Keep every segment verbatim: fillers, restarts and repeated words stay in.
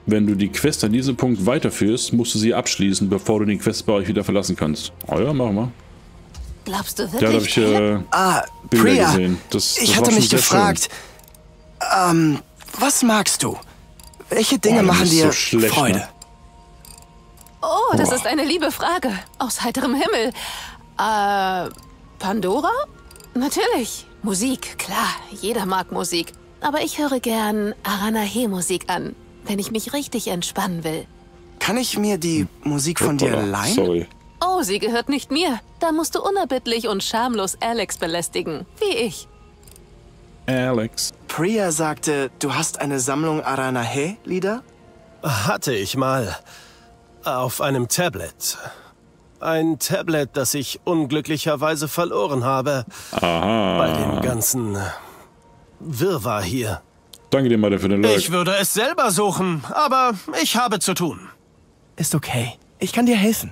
wenn du die Quest an diesem Punkt weiterführst, musst du sie abschließen, bevor du den Questbereich wieder verlassen kannst. Oh ja, machen wir. Glaubst du wirklich? Ja, da habe ich äh, Ah, Bilder Priya, gesehen. Das, das ich war hatte schon mich sehr gefragt, ähm, was magst du? Welche Dinge Boah, du machen bist dir so schlecht, Freude? ne? Oh, das Boah. ist eine liebe Frage. Aus heiterem Himmel. Äh, Pandora? Natürlich. Musik, klar. Jeder mag Musik. Aber ich höre gern Aranahe-Musik an, wenn ich mich richtig entspannen will. Kann ich mir die Musik von dir Hoppala, leihen? Sorry. Oh, sie gehört nicht mir. Da musst du unerbittlich und schamlos Alex belästigen. Wie ich. Alex. Priya sagte, du hast eine Sammlung Aranahe-Lieder? Hatte ich mal. Auf einem Tablet. Ein Tablet, das ich unglücklicherweise verloren habe. Aha. Bei dem ganzen Wirrwarr hier. Danke dir mal für den Like. Ich würde es selber suchen, aber ich habe zu tun. Ist okay. Ich kann dir helfen.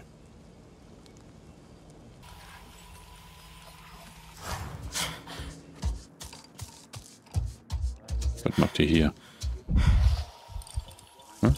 Was macht ihr hier? Hm?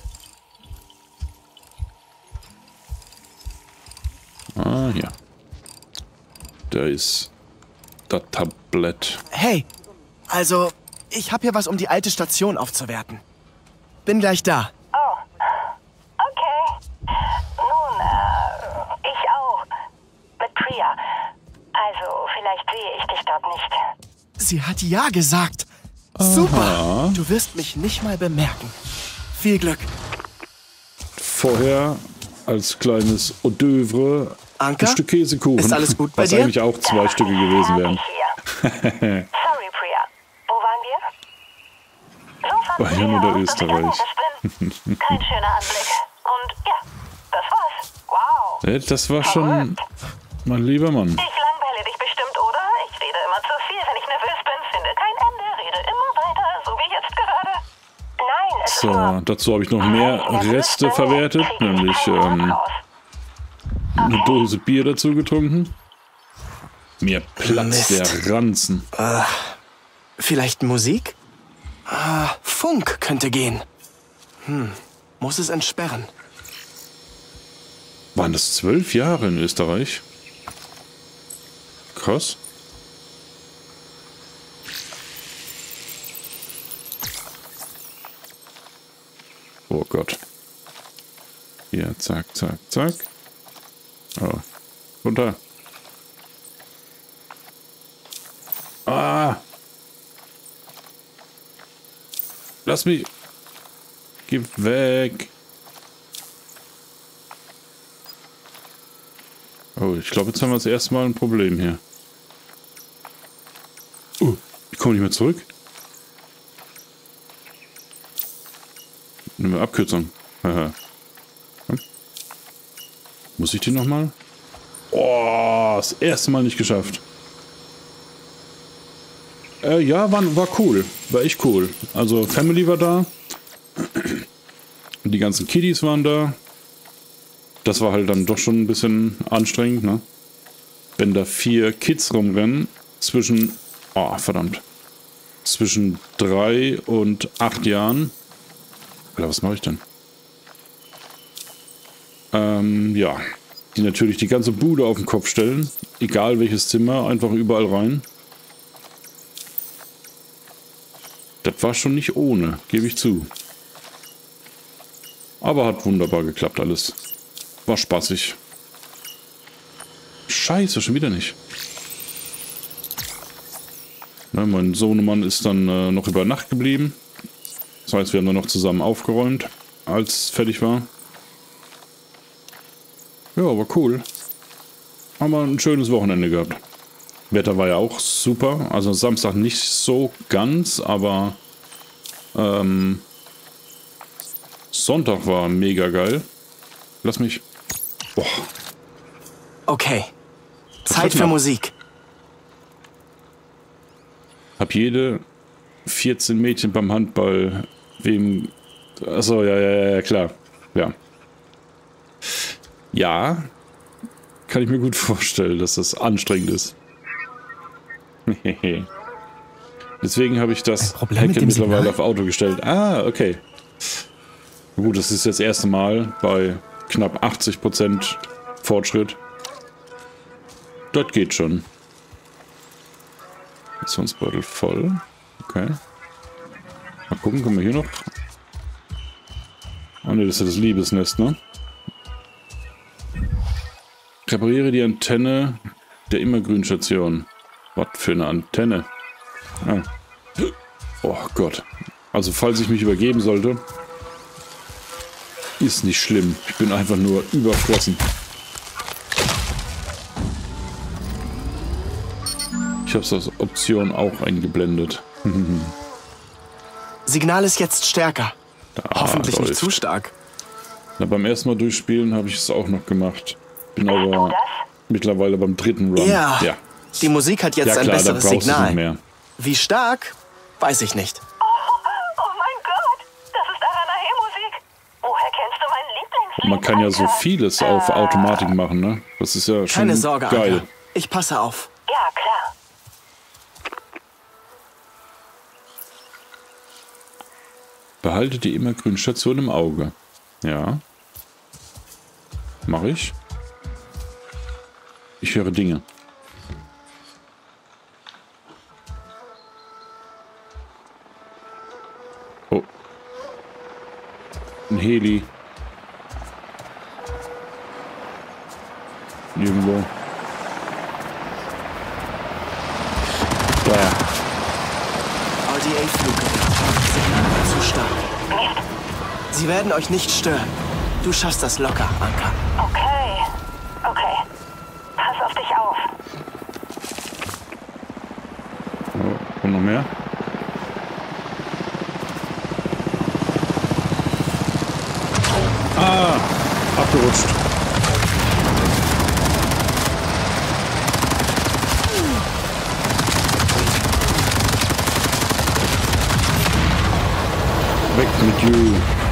Ah, ja. Da ist das Tablett. Hey, also, ich habe hier was, um die alte Station aufzuwerten. Bin gleich da. Oh, okay. Nun, äh, ich auch. Mit Priya. Also, vielleicht sehe ich dich dort nicht. Sie hat ja gesagt. Super. Du wirst mich nicht mal bemerken. Viel Glück. Vorher als kleines Hors d'oeuvre Anka? ein Stück Käsekuchen. Ist alles gut bei was dir? eigentlich auch zwei Stücke gewesen wären. Hier. Sorry, Priya. Wo waren wir? So fanden Bei Jan wir oder heraus, dass ich Österreich. harmonisch bin. Kein schöner Anblick. Und ja, das war's. Wow. Ja, das war schon mein lieber Mann. Ich langweile dich bestimmt, oder? Ich rede immer zu viel, wenn ich nervös bin, finde kein Ende, rede immer weiter, so wie jetzt gerade. Nein, es ist So, nur... dazu habe ich noch mehr Reste verwertet, nämlich ähm, eine Dose Bier dazu getrunken. Mir platzt Mist. der Ranzen. Vielleicht Musik? Ah, Funk könnte gehen. Hm, muss es entsperren. Waren das zwölf Jahre in Österreich? Krass. Oh Gott. Hier, zack, zack, zack. Oh. Runter. Ah! Lass mich. Geh weg. Oh, ich glaube, jetzt haben wir das erste Mal ein Problem hier. Uh, ich komme nicht mehr zurück. Nimm mal Abkürzung. Haha. Hm? Muss ich die nochmal? Oh, das erste Mal nicht geschafft. Äh, ja, war, war cool. War echt cool. Also, Family war da. Die ganzen Kiddies waren da. Das war halt dann doch schon ein bisschen anstrengend, ne? Wenn da vier Kids rumrennen, zwischen, oh, verdammt, zwischen drei und acht Jahren. Alter, was mache ich denn? Ähm, ja. Die natürlich die ganze Bude auf den Kopf stellen. Egal welches Zimmer, einfach überall rein. Das war schon nicht ohne, gebe ich zu. Aber hat wunderbar geklappt alles. War spaßig. Scheiße, schon wieder nicht. Ja, mein Sohnemann ist dann äh, noch über Nacht geblieben. Das heißt, wir haben dann noch zusammen aufgeräumt, als es fertig war. Ja, war cool. Haben wir ein schönes Wochenende gehabt. Wetter war ja auch super. Also Samstag nicht so ganz, aber ähm, Sonntag war mega geil. Lass mich... Boah. Okay. Das Zeit wird für noch. Musik. Hab jede vierzehn Mädchen beim Handball wem... Achso, ja, ja, ja, klar. Ja. Ja. Kann ich mir gut vorstellen, dass das anstrengend ist. Deswegen habe ich das Ein Problem mit Heckle dem mittlerweile Signal? auf Auto gestellt. Ah, okay. Gut, das ist jetzt das erste Mal bei knapp achtzig Prozent Fortschritt. Das geht schon. Missionsbeutel voll. Okay. Mal gucken, können wir hier noch... Oh ne, das ist ja das Liebesnest, ne? Repariere die Antenne der Immergrün-Station. Was für eine Antenne? Ah. Oh Gott. Also falls ich mich übergeben sollte, ist nicht schlimm. Ich bin einfach nur überfressen. Ich habe es als Option auch eingeblendet. Signal ist jetzt stärker. Da Hoffentlich läuft. nicht zu stark. Na, beim ersten Mal durchspielen habe ich es auch noch gemacht. Bin aber mittlerweile beim dritten Run. Ja. Ja. Die Musik hat jetzt Ja, ein klar, da besseres brauchst du Signal. nicht mehr. Wie stark? Weiß ich nicht. Oh mein Gott, das ist Aranahe-Musik. Woher kennst du mein Lieblingslied? Man kann ja so Anka? vieles auf Automatik machen, ne? Das ist ja schon Keine Sorge, geil. Anka. Ich passe auf. Ja, klar. Behalte die immergrüne Station im Auge. Ja. Mache ich. Ich höre Dinge. Oh. Ein Heli. Irgendwo. Da. R D A-Fluggerät. Signal war zu stark. Sie werden euch nicht stören. Du schaffst das locker, Anka. Okay. Okay. Pass auf dich auf. Oh, und noch mehr? Ah, abgerutscht. Weg mit you.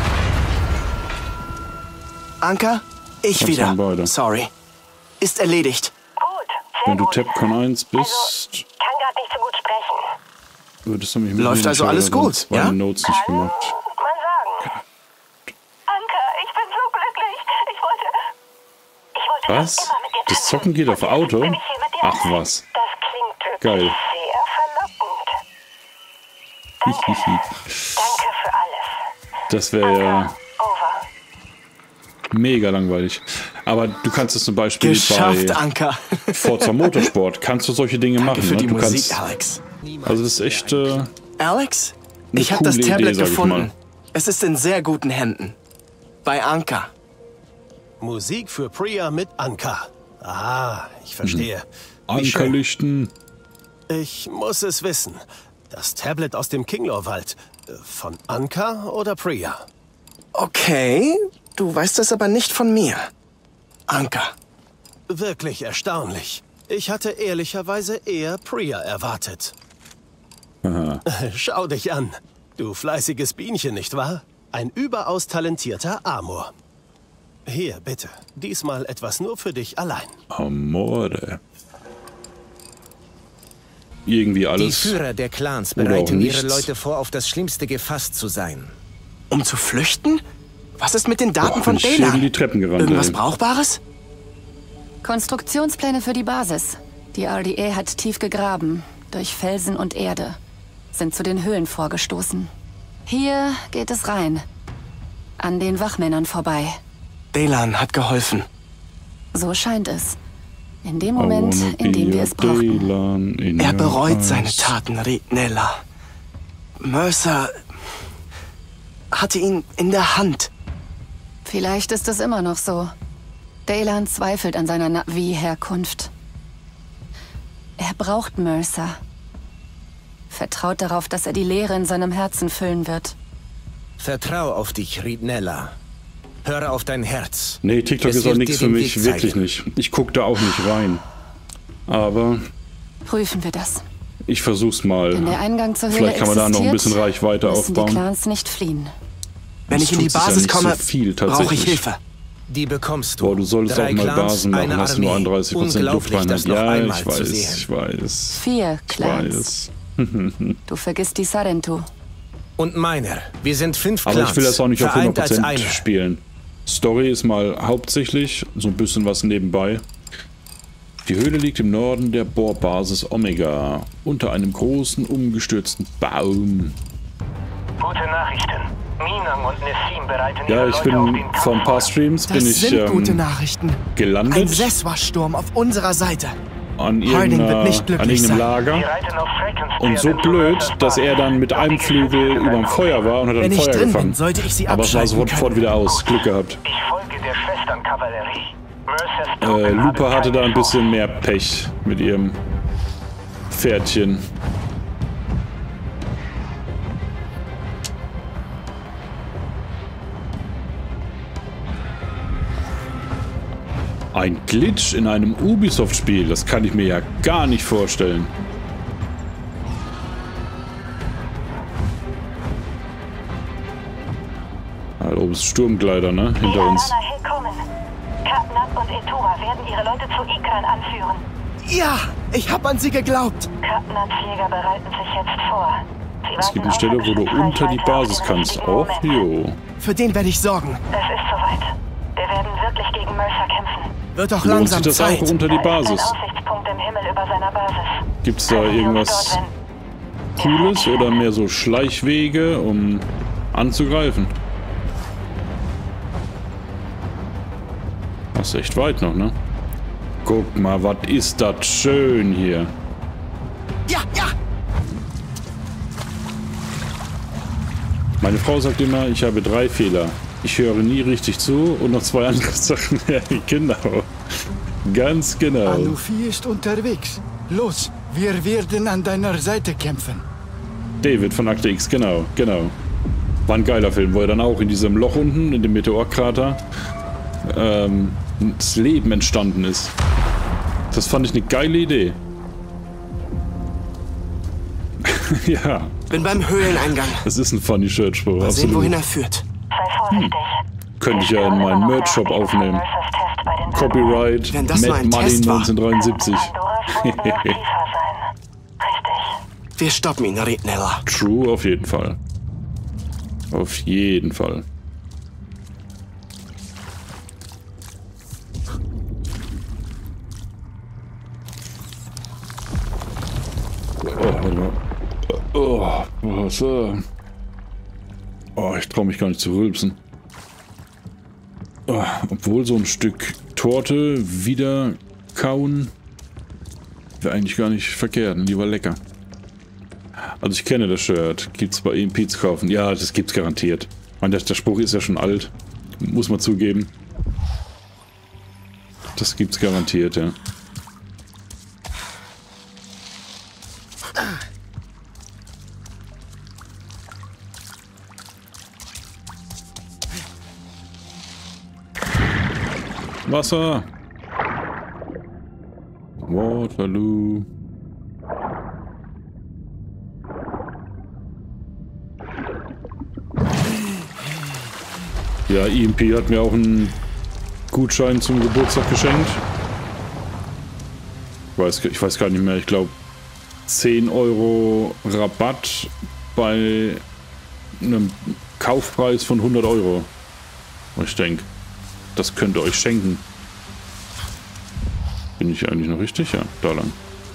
Anka, ich Das wieder. waren beide. Sorry. Ist erledigt. Gut, sehr Wenn du gut. Tapcon eins Also, bist, ich kann gerade nicht so gut sprechen. würdest du mich Läuft mitnehmen. also Ich habe alles dann gut, zwei ja? Notes nicht Kann man gemacht. sagen. Anka, ich bin so glücklich. Ich wollte... Ich wollte Was? das immer mit dir Das tanzen. Zocken geht auf Und jetzt Auto? bin ich hier mit dir. Ach was. Das klingt Geil. wirklich sehr verlockend. Danke. Danke für alles. Das wäre ja Over. mega langweilig. Aber du kannst es zum Beispiel Geschafft, bei Anka. Forza Motorsport, kannst du solche Dinge Danke machen. für Ne? die Du Musik, kannst, Alex. also das ist echt äh, Alex? Eine Ich habe das coole Tablet Idee, sag ich gefunden. mal. Es ist in sehr guten Händen. Bei Anka. Musik für Priya mit Anka. Ah, ich verstehe. Wie schön. Ankerlichten. Ich muss es wissen. Das Tablet aus dem Kinglor-Wald. äh, Von Anka oder Priya? Okay, du weißt es aber nicht von mir. Anka. Wirklich erstaunlich. Ich hatte ehrlicherweise eher Priya erwartet. Aha. Schau dich an. Du fleißiges Bienchen, nicht wahr? Ein überaus talentierter Amor. Hier, bitte. Diesmal etwas nur für dich allein. Amore. Irgendwie Die alles. Führer der Clans Oder auch bereiten ihre nichts. Leute vor, auf das Schlimmste gefasst zu sein. Um zu flüchten? Was ist mit den Daten Boah, von bin ich gegen die Daylan? Treppen gerannt. Irgendwas ey. Brauchbares? Konstruktionspläne für die Basis. Die R D A hat tief gegraben, durch Felsen und Erde. Sind zu den Höhlen vorgestoßen. Hier geht es rein. An den Wachmännern vorbei. Daylan hat geholfen. So scheint es. In dem I Moment, wanna in dem be wir a es brauchten. Daylan in Er your bereut seine eyes. Taten, Ritnella. Mercer hatte ihn in der Hand. Vielleicht ist es immer noch so. Daylan zweifelt an seiner Navi-Herkunft. Er braucht Mercer. Vertraut darauf, dass er die Leere in seinem Herzen füllen wird. Vertrau auf dich, Ritnella. Höre auf dein Herz. Nee, TikTok Es ist auch wird nichts dir für den mich, Weg wirklich zeigen. nicht. Ich gucke da auch nicht rein. Aber Prüfen wir das. ich versuch's mal. Wenn der Eingang zur Höhle Vielleicht kann man da noch ein bisschen existiert, Reichweite müssen die aufbauen. Clans nicht fliehen. Wenn Das ich in die tut sich ja Basis nicht so komme, viel, brauche tatsächlich. ich Hilfe. Die bekommst du. Boah, du solltest Drei auch mal Clans, Basen machen, eine hast du nur Armee. einunddreißig Prozent Unglaublich, Lufteinheit. das noch Ja, einmal ich zu weiß, sehen. ich weiß. Vier Ich Clans. weiß. Du vergisst die Sarentu. Und meiner. Wir sind fünf Aber Clans, ich will das auch nicht auf vereint hundert als Prozent einer. spielen. Story ist mal hauptsächlich so ein bisschen was nebenbei. Die Höhle liegt im Norden der Bohrbasis Omega, unter einem großen, umgestürzten Baum. Gute Nachrichten. Minang und Nessim bereiten Ja, ihre ich Leute auf bin den Kampf vor ein paar vor. Streams Das bin ich sind gute ähm, Nachrichten. Ein gelandet Seswa-Sturm auf unserer Seite. an, Harding wird irgendeiner, nicht an glücklich irgendeinem sein. Lager. Sie reiten auf Frackens Und so Pferden zu blöd, Murta's dass er dann mit Basis. einem Flügel überm Feuer war und hat dann Wenn ich Feuer drin gefangen. bin, sollte ich sie Aber es war abschalten sofort können. wieder aus. Glück gehabt. Ich folge der Schwesternkavallerie. Mercers Äh, Truppen Lupa haben hatte da keine ein bisschen Chance. mehr Pech mit ihrem Pferdchen. Ein Glitch in einem Ubisoft-Spiel, das kann ich mir ja gar nicht vorstellen. Da oben ist Sturmgleiter, ne? Die Hinter uns. Arana Hill kommen. Katnat und Etura werden ihre Leute zu Ikran anführen. Ja, ich hab an sie geglaubt. Katnats Jäger bereiten sich jetzt vor. Sie Es gibt warten eine Stelle, wo du auf unter die Reichweite Basis auf den kannst. richtigen Och, Moment. jo. Für den werde ich sorgen. Es ist soweit. Wir werden wirklich gegen Mercer kämpfen. Wird doch Lohnt langsam sich das Zeit. auch unter die Da ist ein Basis? Aussichtspunkt im Himmel über seiner Basis. Gibt's da Halten wir uns irgendwas dort, wenn- Cooles oder mehr so Schleichwege, um anzugreifen? Das ist echt weit noch, ne? Guck mal, was ist das schön hier. Ja, ja. Meine Frau sagt immer, ich habe drei Fehler. Ich höre nie richtig zu und noch zwei andere Sachen. Ja, genau. Ganz genau. Anufi ist unterwegs. Los, wir werden an deiner Seite kämpfen. David von Akte X, genau, genau. War ein geiler Film, wo er dann auch in diesem Loch unten, in dem Meteorkrater, ähm, das Leben entstanden ist. Das fand ich eine geile Idee. Ja, Bin beim Höhleneingang. das ist ein funny Shirt-Spruch, Mal sehen, wohin absolut. er führt. Sei vorsichtig. Könnte ich ja in meinen Merch-Shop aufnehmen. Copyright Wenn das nur Mad ein Money Test war. neunzehnhundertdreiundsiebzig. Pandoras Wunden noch tiefer sein. Richtig. Wir stoppen ihn, Riednella. True, auf jeden Fall. Auf jeden Fall. Oh, warte mal. Oh, was? äh. Oh, ich traue mich gar nicht zu rülpsen. Oh, obwohl so ein Stück Torte wieder kauen wäre eigentlich gar nicht verkehrt. Die war lecker. Also ich kenne das Shirt. Gibt's bei E M P zu kaufen? Ja, das gibt's garantiert. Ich meine, der, der Spruch ist ja schon alt. Muss man zugeben. Das gibt's garantiert, ja. Wasser. Waterloo. Ja, E M P hat mir auch einen Gutschein zum Geburtstag geschenkt. Ich weiß, ich weiß gar nicht mehr, ich glaube zehn Euro Rabatt bei einem Kaufpreis von hundert Euro. Und ich denke, das könnt ihr euch schenken. Bin ich eigentlich noch richtig? Ja, da lang.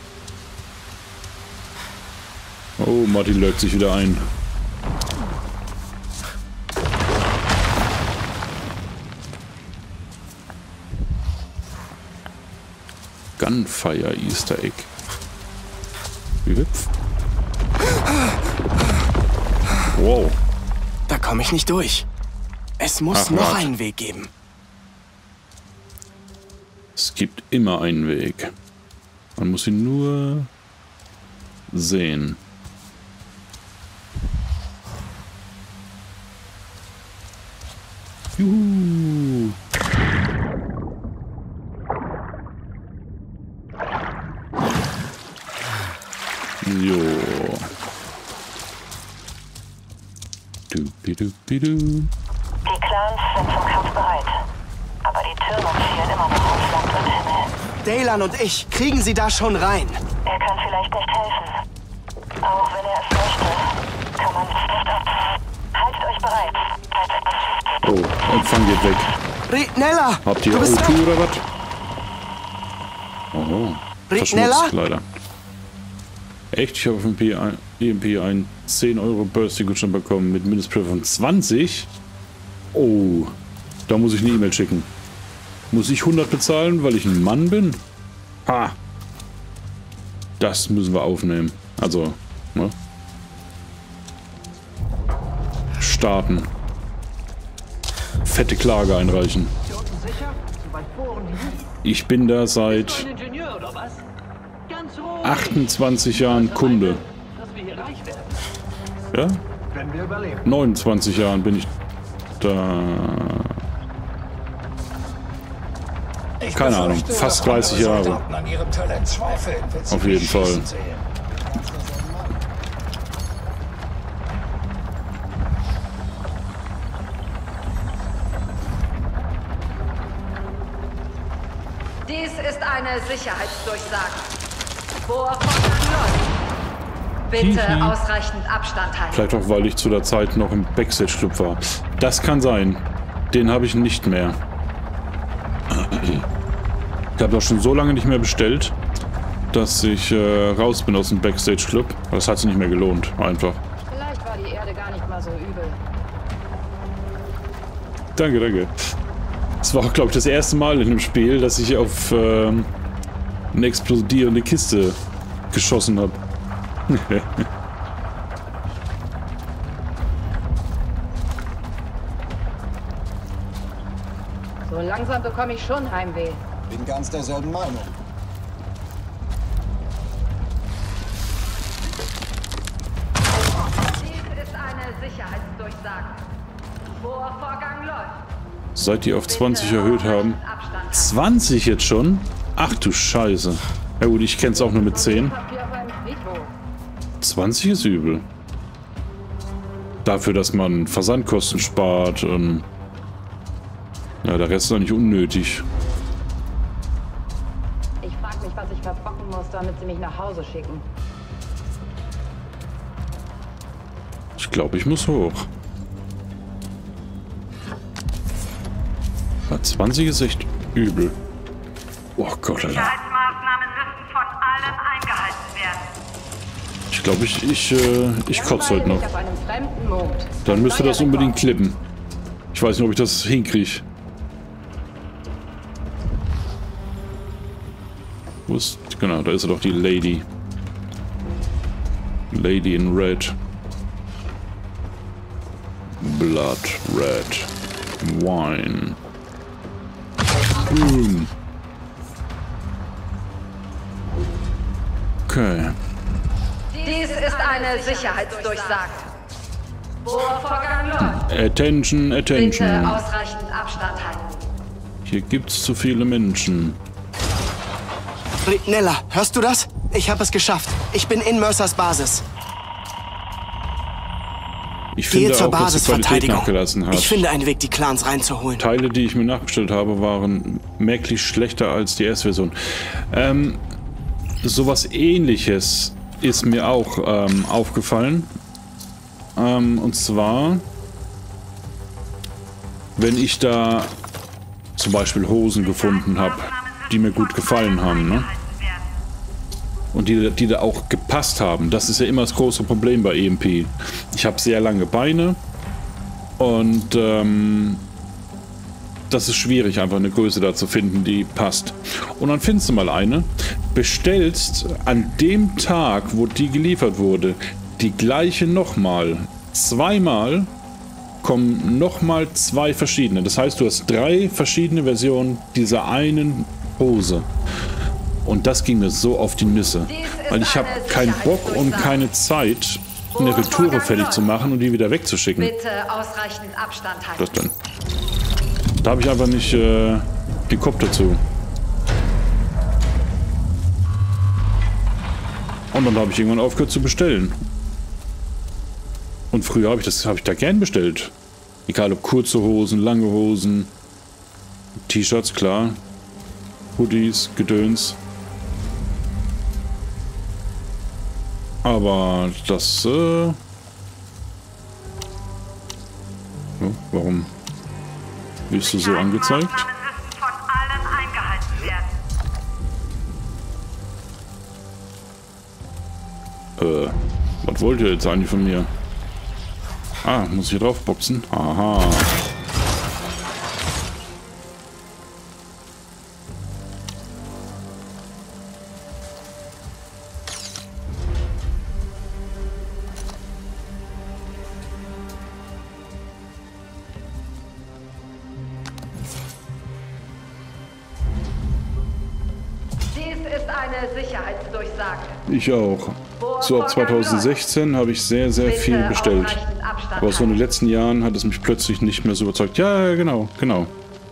Oh, Martin lögt sich wieder ein. Gunfire Easter Egg. Wie hüpf? Wow. Da komme ich nicht durch. Es muss Ach, noch wart. einen Weg geben. Es gibt immer einen Weg. Man muss ihn nur sehen. Juhu. Jo. Dupidupidu. Die Clans sind zum Kampf bereit. Aber die Türme zielen immer noch auf Land und Himmel. Daylan und ich kriegen sie da schon rein. Er kann vielleicht nicht helfen. Auch wenn er es möchte, kann man es nicht abziehen. Oh, Empfang geht weg. Riednella! Habt ihr du O bist zwei weg. oder was? Oh, Riednella? verschmutzt leider. Echt? Ich habe auf dem E M P einen zehn Euro Birthday-Gutschein bekommen mit Mindestpreis von zwanzig. Oh, da muss ich eine E-Mail schicken. Muss ich hundert bezahlen, weil ich ein Mann bin? Ha! Das müssen wir aufnehmen. Also, ne? Starten. Fette Klage einreichen. Ich bin da seit achtundzwanzig Jahren Kunde. Ja? neunundzwanzig Jahren bin ich da. Keine Ahnung, fast dreißig Jahre. Auf jeden Fall. Dies ist eine Sicherheitsdurchsage. Bohrvorgang läuft. Bitte Hihi. ausreichend Abstand halten. Vielleicht auch, weil ich zu der Zeit noch im Backstage-Club war. Das kann sein. Den habe ich nicht mehr. Ich habe das schon so lange nicht mehr bestellt, dass ich äh, raus bin aus dem Backstage-Club. Das hat sich nicht mehr gelohnt, einfach. Vielleicht war die Erde gar nicht mal so übel. Danke, danke. Das war auch, glaube ich, das erste Mal in dem Spiel, dass ich auf ähm, eine explodierende Kiste geschossen habe. So langsam bekomme ich schon Heimweh. Bin ganz derselben Meinung. Dies ist eine Sicherheitsdurchsage. Bohrvorgang läuft. Seit die auf zwanzig erhöht haben. zwanzig jetzt schon? Ach du Scheiße. Ja gut, ich kenne es auch nur mit zehn. zwanzig ist übel. Dafür, dass man Versandkosten spart und ja, der Rest ist doch nicht unnötig. Ich frage mich, was ich verbocken muss, damit sie mich nach Hause schicken. Ich glaube, ich muss hoch. zwanzig ist echt übel. Oh Gott, Alter. Sicherheitsmaßnahmen müssen von allen eingehalten werden. Ich glaube, ich, ich, äh, ich kotze heute noch. Auf einem fremden Mond. Dann müsste das unbedingt klippen. Ich weiß nicht, ob ich das hinkriege. Wo ist... Genau, da ist doch die Lady. Lady in Red. Blood Red. Wine. Boom. Okay. Dies ist eine Sicherheitsdurchsage. Bohrvorgang läuft. Attention, Bitte attention. ausreichend Abstand halten. Hier gibt's zu viele Menschen. Riednella, hörst du das? Ich habe es geschafft. Ich bin in Mercers Basis. Ich finde Gehe zur auch, dass die Qualität Basisverteidigung. nachgelassen hat. Ich finde einen Weg, die Clans reinzuholen. Teile, die ich mir nachbestellt habe, waren merklich schlechter als die S-Version. Ähm, sowas Ähnliches ist mir auch ähm, aufgefallen. Ähm, und zwar, wenn ich da zum Beispiel Hosen gefunden habe, die mir gut gefallen haben, ne? Und die, die da auch gepasst haben. Das ist ja immer das große Problem bei E M P. Ich habe sehr lange Beine und ähm, das ist schwierig, einfach eine Größe da zu finden, die passt. Und dann findest du mal eine, bestellst an dem Tag, wo die geliefert wurde, die gleiche nochmal. Zweimal kommen nochmal zwei verschiedene. Das heißt, du hast drei verschiedene Versionen dieser einen Hose. Und das ging mir so auf die Nüsse. Weil ich habe keinen Bock und keine Zeit, eine Retoure fertig zu machen und die wieder wegzuschicken. Bitte ausreichend Abstand halten. Das dann. Da habe ich aber nicht äh, den Kopf dazu. Und dann habe ich irgendwann aufgehört zu bestellen. Und früher habe ich das habe ich da gern bestellt. Egal ob kurze Hosen, lange Hosen, T-Shirts, klar. Hoodies, Gedöns. Aber das, äh... Oh, warum? Wirst du so angezeigt? Von allen eingehalten werden. Äh, was wollt ihr jetzt eigentlich von mir? Ah, muss ich hier drauf boxen? Aha. Sicherheitsdurchsage. Ich auch. So ab zweitausendsechzehn habe ich sehr, sehr viel bestellt. Aber so in den letzten Jahren hat es mich plötzlich nicht mehr so überzeugt. Ja, genau, genau.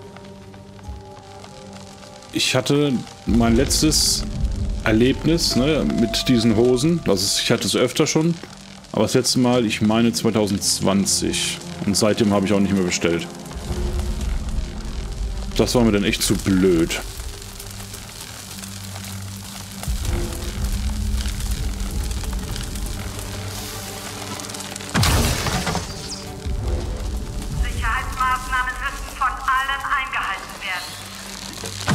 Ich hatte mein letztes Erlebnis, ne, mit diesen Hosen. Also ich hatte es öfter schon. Aber das letzte Mal, ich meine zwanzig zwanzig. Und seitdem habe ich auch nicht mehr bestellt. Das war mir dann echt zu blöd. Sicherheitsmaßnahmen müssen von allen eingehalten werden.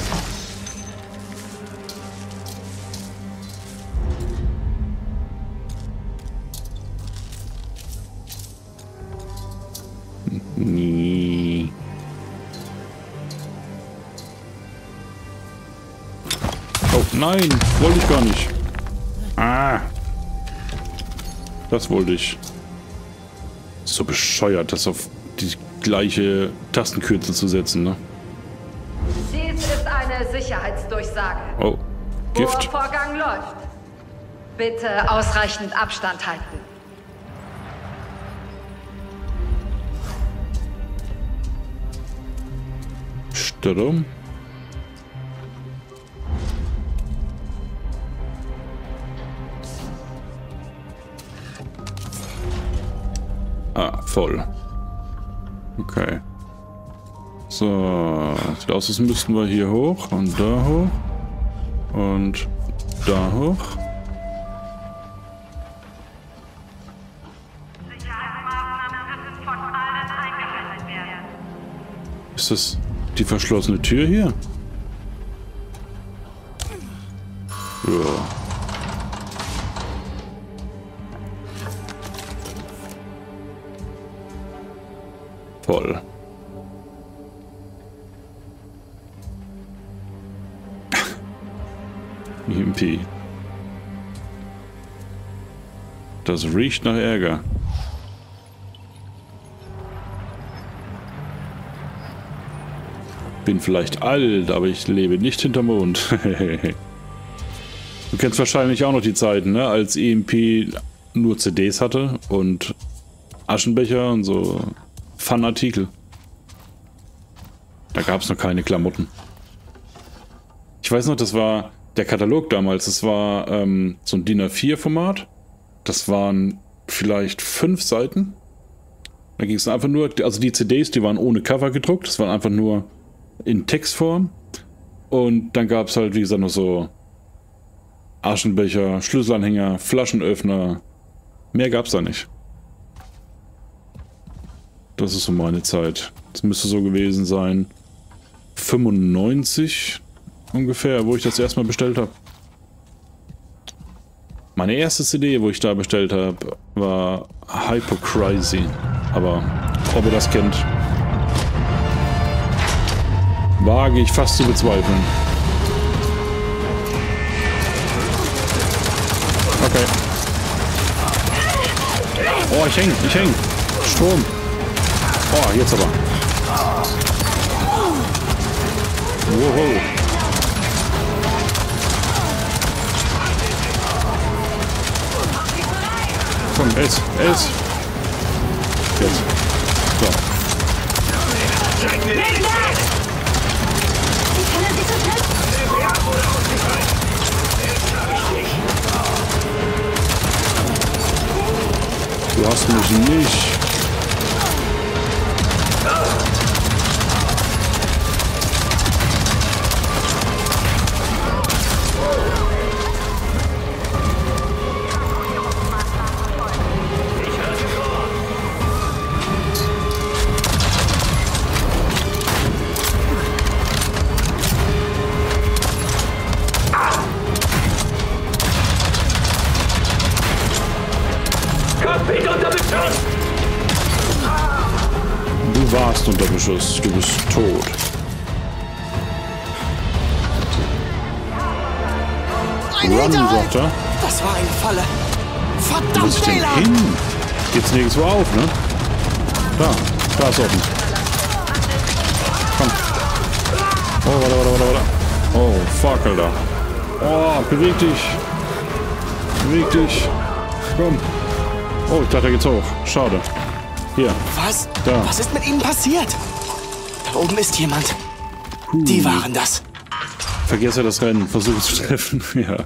Nee. Oh nein, wollte ich gar nicht. Ah. Das wollte ich. So bescheuert, das auf die gleiche Tastenkürze zu setzen, ne? Dies ist eine Sicherheitsdurchsage. Oh, Gift. Bohrvorgang läuft. Bitte ausreichend Abstand halten. Störung. Ah, voll. Okay. So, sieht aus, als müssten wir hier hoch und da hoch und da hoch. Sicherheitsmaßnahmen müssen von allen eingehalten werden. Ist das die verschlossene Tür hier? Ja. Voll. E M P. Das riecht nach Ärger. Bin vielleicht alt, aber ich lebe nicht hinterm Mond. Du kennst wahrscheinlich auch noch die Zeiten, ne? Als E M P nur C Ds hatte und Aschenbecher und so Fun-Artikel. Da gab es noch keine Klamotten. Ich weiß noch, das war der Katalog damals. Das war ähm, so ein DIN A vier Format. Das waren vielleicht fünf Seiten. Da ging es einfach nur, also die C Ds, die waren ohne Cover gedruckt. Das waren einfach nur in Textform. Und dann gab es halt, wie gesagt, noch so Aschenbecher, Schlüsselanhänger, Flaschenöffner. Mehr gab es da nicht. Das ist so meine Zeit. Das müsste so gewesen sein. fünfundneunzig ungefähr, wo ich das erstmal bestellt habe. Meine erste C D, wo ich da bestellt habe, war Hypocrisy. Aber ob ihr das kennt, wage ich fast zu bezweifeln. Okay. Oh, ich häng, ich häng. Strom. Oh, jetzt aber. Wow. Komm, S, S. Jetzt. So. Du hast mich nicht. Fast unter Beschuss. Du bist tot. Run, sagt er. Das war eine Falle. Wo Verdammt, ist denn Daylan! hin? Geht's nirgendwo auf, ne? Da, da ist offen. Komm. Oh, warte, warte, warte, warte. Oh, fuck, Alter. Oh, beweg dich. Beweg dich. Komm. Oh, ich dachte, da geht's hoch. Schade. Hier. Was? Da. Was ist mit ihnen passiert? Da oben ist jemand. Puh. Die waren das. Vergesse das Rennen. Versuche zu treffen. Ja.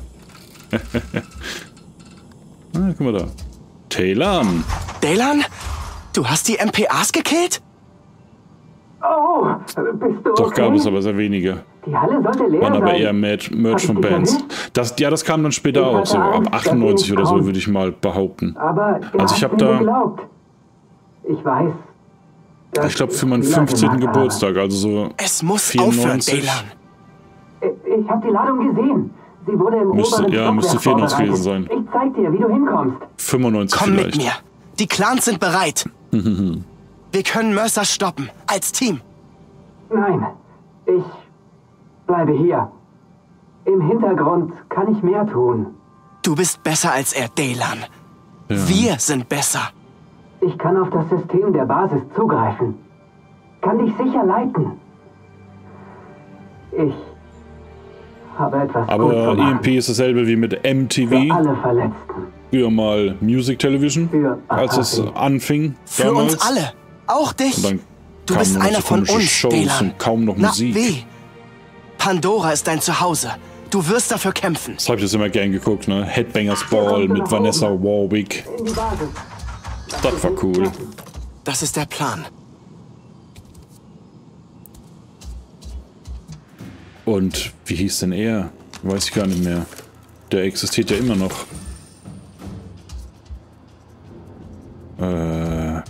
Ah, guck mal da. Taylan. Daylan? Du hast die M P As gekillt? Oh, bist du Doch okay? gab es aber sehr wenige. Die Halle sollte leer Waren aber sein. eher Merch, Merch Hab ich von dich Bands. erwischt? Das, ja, das kam dann später Ich auch, hatte so ab Angst, dass achtundneunzig ihr oder nicht so, kommt. würde ich mal behaupten. Aber ihr Also ich habt hab mir da- geglaubt. Ich weiß. dass Ich glaube für ich meinen Fehler fünfzehnten gemacht habe. Geburtstag, also so Es muss aufhören, vierundneunzig. Daylan. Ich habe die Ladung gesehen. Sie wurde im Müsste- oberen ja, Stockwerk müsste vierundneunzig gewesen vorbereitet. sein. Ich zeig dir, wie du hinkommst. fünfundneunzig Komm vielleicht. mit mir. Die Clans sind bereit. Wir können Mercer stoppen. Als Team. Nein, ich bleibe hier. Im Hintergrund kann ich mehr tun. Du bist besser als er, Daylan. Ja. Wir sind besser. Ich kann auf das System der Basis zugreifen. Kann dich sicher leiten. Ich habe etwas gut Aber zu E M machen. P ist dasselbe wie mit M T Für V. alle Verletzten. Früher mal Music Television, Für als es Assassin. anfing. Für damals. uns alle. Auch dich. Und dann Du kamen bist nur noch einer so von komische uns, Shows Daylan. und kaum noch Na, Musik. wie? Pandora ist dein Zuhause. Du wirst dafür kämpfen. Das habe ich jetzt immer gern geguckt, ne? Headbangers Ball mit Vanessa Warwick. In die Basis. Das war cool. Das ist der Plan. Und wie hieß denn er? Weiß ich gar nicht mehr. Der existiert ja immer noch. Äh.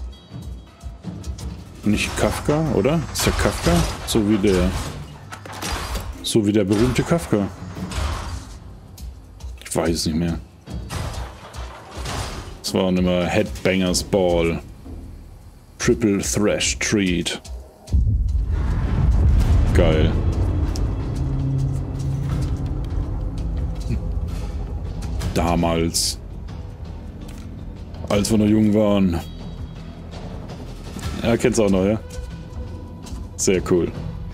Nicht Kafka, oder? Ist der Kafka? So wie der. So wie der berühmte Kafka. Ich weiß es nicht mehr. Es waren immer Headbangers Ball. Triple Thrash Treat. Geil. Damals. Als wir noch jung waren. Ja, kennst du auch noch, ja? Sehr cool.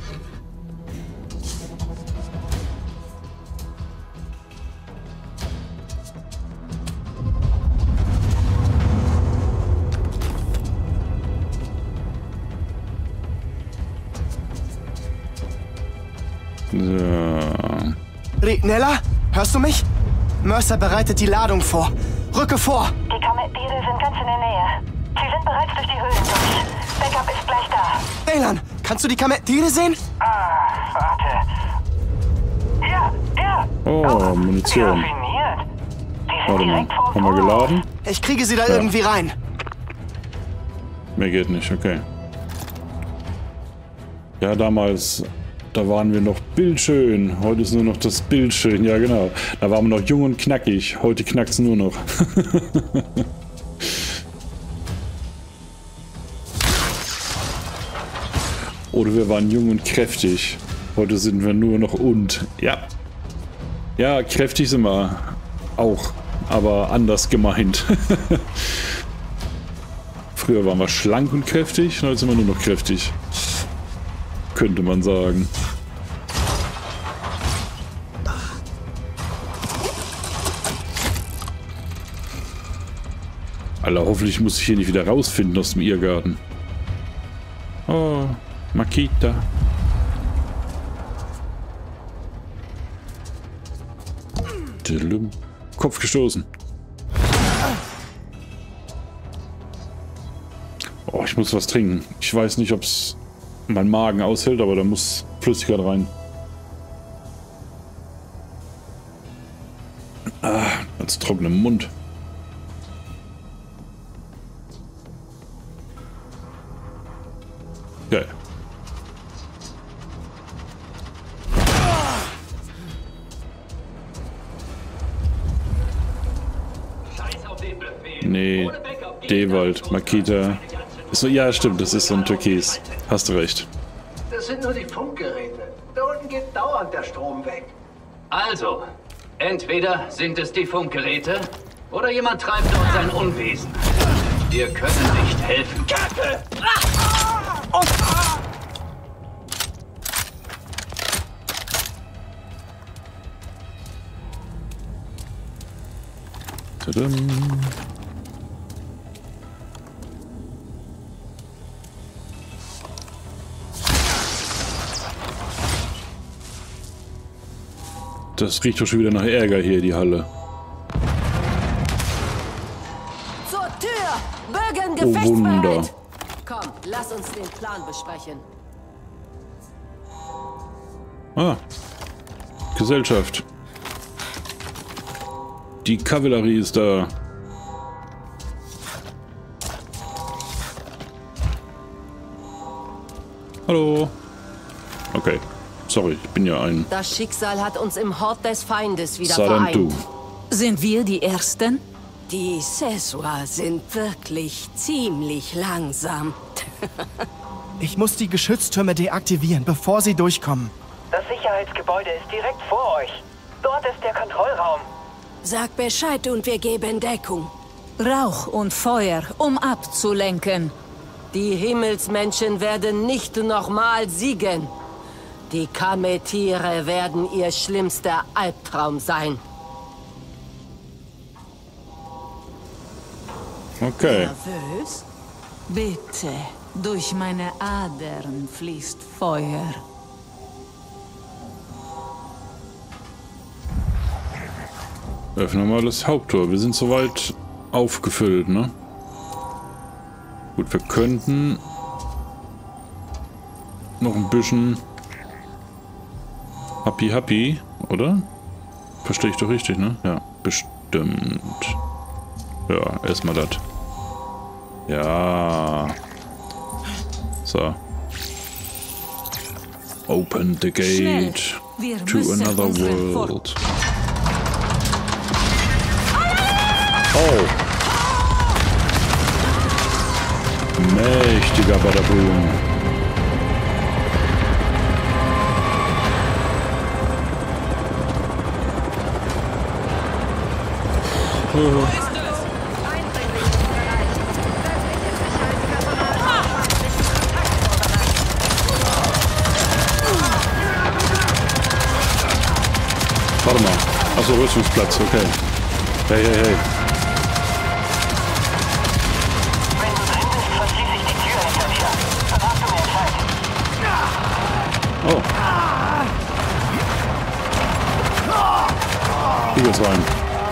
So. Rignella, hörst du mich? Mercer bereitet die Ladung vor. Rücke vor. Die Kametiere sind ganz in der Nähe. Sie sind bereits durch die Höhlen durch. Backup ist gleich da. Daylan, kannst du die Kametiere sehen? Ah, warte. Ja, ja. Oh, Munition. Raffiniert. Die sind Warte mal. direkt vor Haben wir geladen? Ich kriege sie da Ja. irgendwie rein. Mehr geht nicht, okay. Ja, damals, da waren wir noch bildschön. Heute ist nur noch das Bild schön. Ja, genau. Da waren wir noch jung und knackig. Heute knackt es nur noch. Oder wir waren jung und kräftig. Heute sind wir nur noch und. Ja. Ja, kräftig sind wir auch. Aber anders gemeint. Früher waren wir schlank und kräftig, heute sind wir nur noch kräftig. Könnte man sagen. Alter, hoffentlich muss ich hier nicht wieder rausfinden aus dem Irrgarten. Oh, Makita. Kopf gestoßen. Oh, ich muss was trinken. Ich weiß nicht, ob es mein Magen aushält, aber da muss Flüssigkeit rein. Ah, als trockener Mund. Geil. Nee, Dewald, Makita. So, ja, stimmt, das ist so ein Türkis. Hast du recht. Das sind nur die Funkgeräte. Da unten geht dauernd der Strom weg. Also, entweder sind es die Funkgeräte oder jemand treibt dort sein Unwesen. Wir können nicht helfen. Kacke! Tadam. Das riecht doch schon wieder nach Ärger hier, die Halle. Zur Tür! Bögen Oh Wunder. gefechtsbereit! Komm, lass uns den Plan besprechen. Ah. Gesellschaft. Die Kavallerie ist da. Hallo. Okay. Sorry, ich bin ja ein... Das Schicksal hat uns im Hort des Feindes wieder Sarantu. vereint. Sind wir die Ersten? Die Seswa sind wirklich ziemlich langsam. Ich muss die Geschütztürme deaktivieren, bevor sie durchkommen. Das Sicherheitsgebäude ist direkt vor euch. Dort ist der Kontrollraum. Sag Bescheid und wir geben Deckung. Rauch und Feuer, um abzulenken. Die Himmelsmenschen werden nicht nochmal siegen. Die Kametiere werden ihr schlimmster Albtraum sein. Okay. Nervös? Bitte, durch meine Adern fließt Feuer. Öffnen wir mal das Haupttor. Wir sind soweit aufgefüllt, ne? Gut, wir könnten noch ein bisschen happy happy, oder? Verstehe ich doch richtig, ne? Ja, bestimmt. Ja, erstmal das. Ja. So. Open the gate to another world. Oh. Mächtiger Badaboom. Oh. Warte mal. Achso, Rüstungsplatz, okay. Hey, hey, hey. Wenn du drin bist, verschließe ich die Tür hinter dir. Dann hast du mehr Zeit. Oh. Hier geht's rein.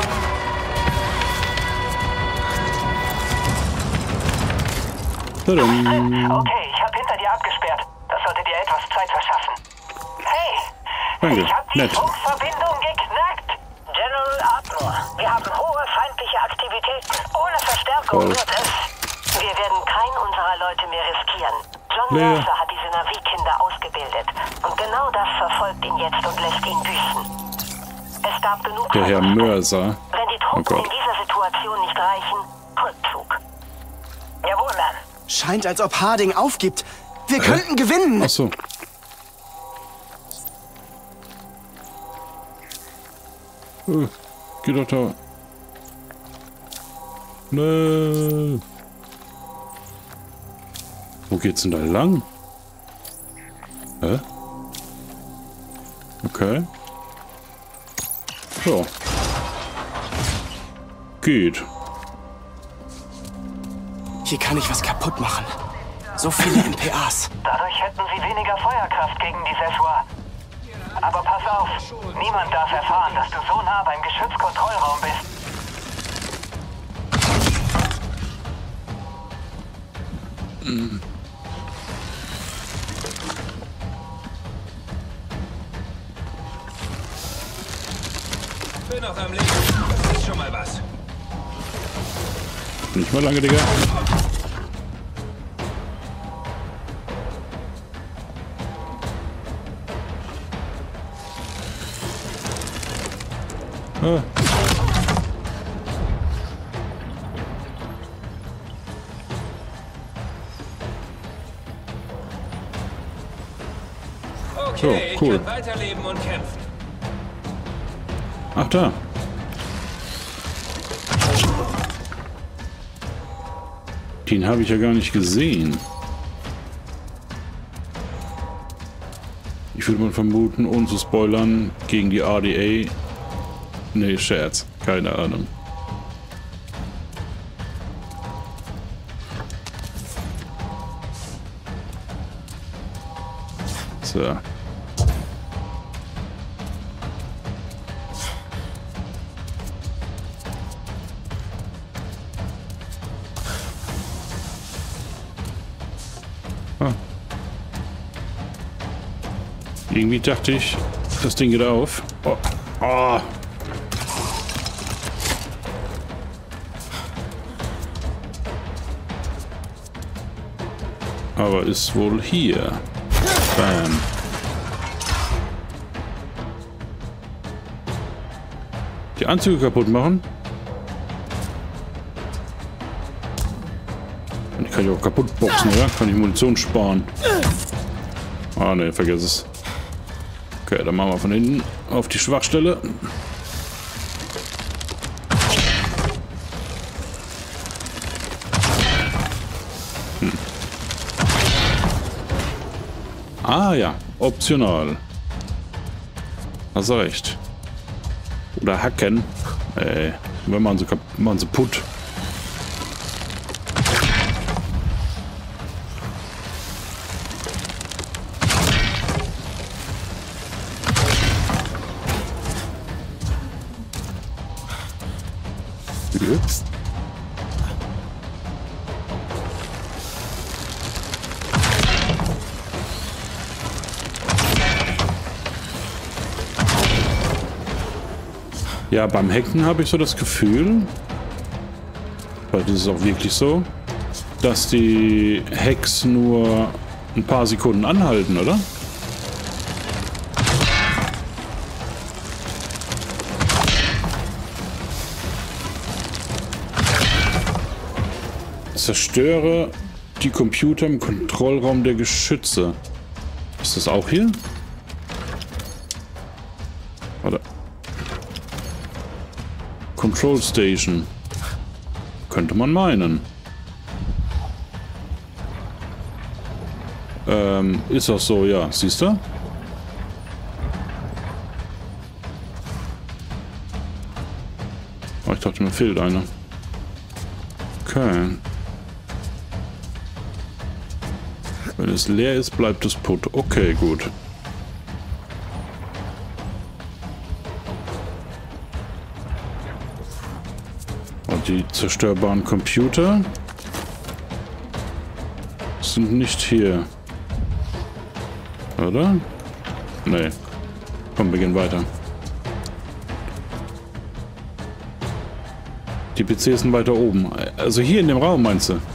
Okay, ich habe hinter dir abgesperrt. Das sollte dir etwas Zeit verschaffen. Hey! Danke, Ich habe die nett. Funkverbindung geknackt. General Ardmore, wir haben hohe feindliche Aktivitäten. Ohne Verstärkung Toll. wird es... Wir werden keinen unserer Leute mehr riskieren. John Leer. Mercer hat diese Navi-Kinder ausgebildet. Und genau das verfolgt ihn jetzt und lässt ihn büßen. Es gab genug... Der Herr Mörser. Wenn die Oh Truppen Gott. in dieser Situation nicht reichen, Rückzug. Jawohl, Mann. Scheint, als ob Harding aufgibt. Wir könnten gewinnen. Ach so. Äh, geh doch da. Nö. Wo geht's denn da lang? Hä? Okay. So. Geht. Hier kann ich was kaputt machen. So viele M P As. Dadurch hätten sie weniger Feuerkraft gegen die Seswa. Aber pass auf, niemand darf erfahren, dass du so nah beim Geschützkontrollraum bist. Mm. Bin noch am Leben. Das ist schon mal was. Nicht mal lange, Digga. Ah. So, cool. Ich kann weiterleben und kämpfen. Ach da. Den habe ich ja gar nicht gesehen. Ich würde mal vermuten, ohne zu spoilern, gegen die R D A. Nee, Scherz. Keine Ahnung. So. Ah. Irgendwie dachte ich, das Ding geht auf. Oh. Oh. Aber ist wohl hier. Bam. Die Anzüge kaputt machen? Ich kann ich auch kaputt boxen, oder? Kann ich Munition sparen? Ah ne, vergiss es. Okay, dann machen wir von hinten auf die Schwachstelle. Hm. Ah ja, optional. Hast du recht. Oder hacken. Äh, wir machen sie, machen sie putt. Jetzt. Ja, beim Hacken habe ich so das Gefühl, weil das ist auch wirklich so, dass die Hacks nur ein paar Sekunden anhalten, oder? Zerstöre die Computer im Kontrollraum der Geschütze. Ist das auch hier? Warte. Control Station. Könnte man meinen. Ähm, ist auch so, ja. Siehst du? Oh, ich dachte, mir fehlt einer. Okay. Wenn es leer ist, bleibt es putt. Okay, gut. Und die zerstörbaren Computer sind nicht hier. Oder? Nee. Komm, wir gehen weiter. Die P Cs sind weiter oben. Also hier in dem Raum, meinst du?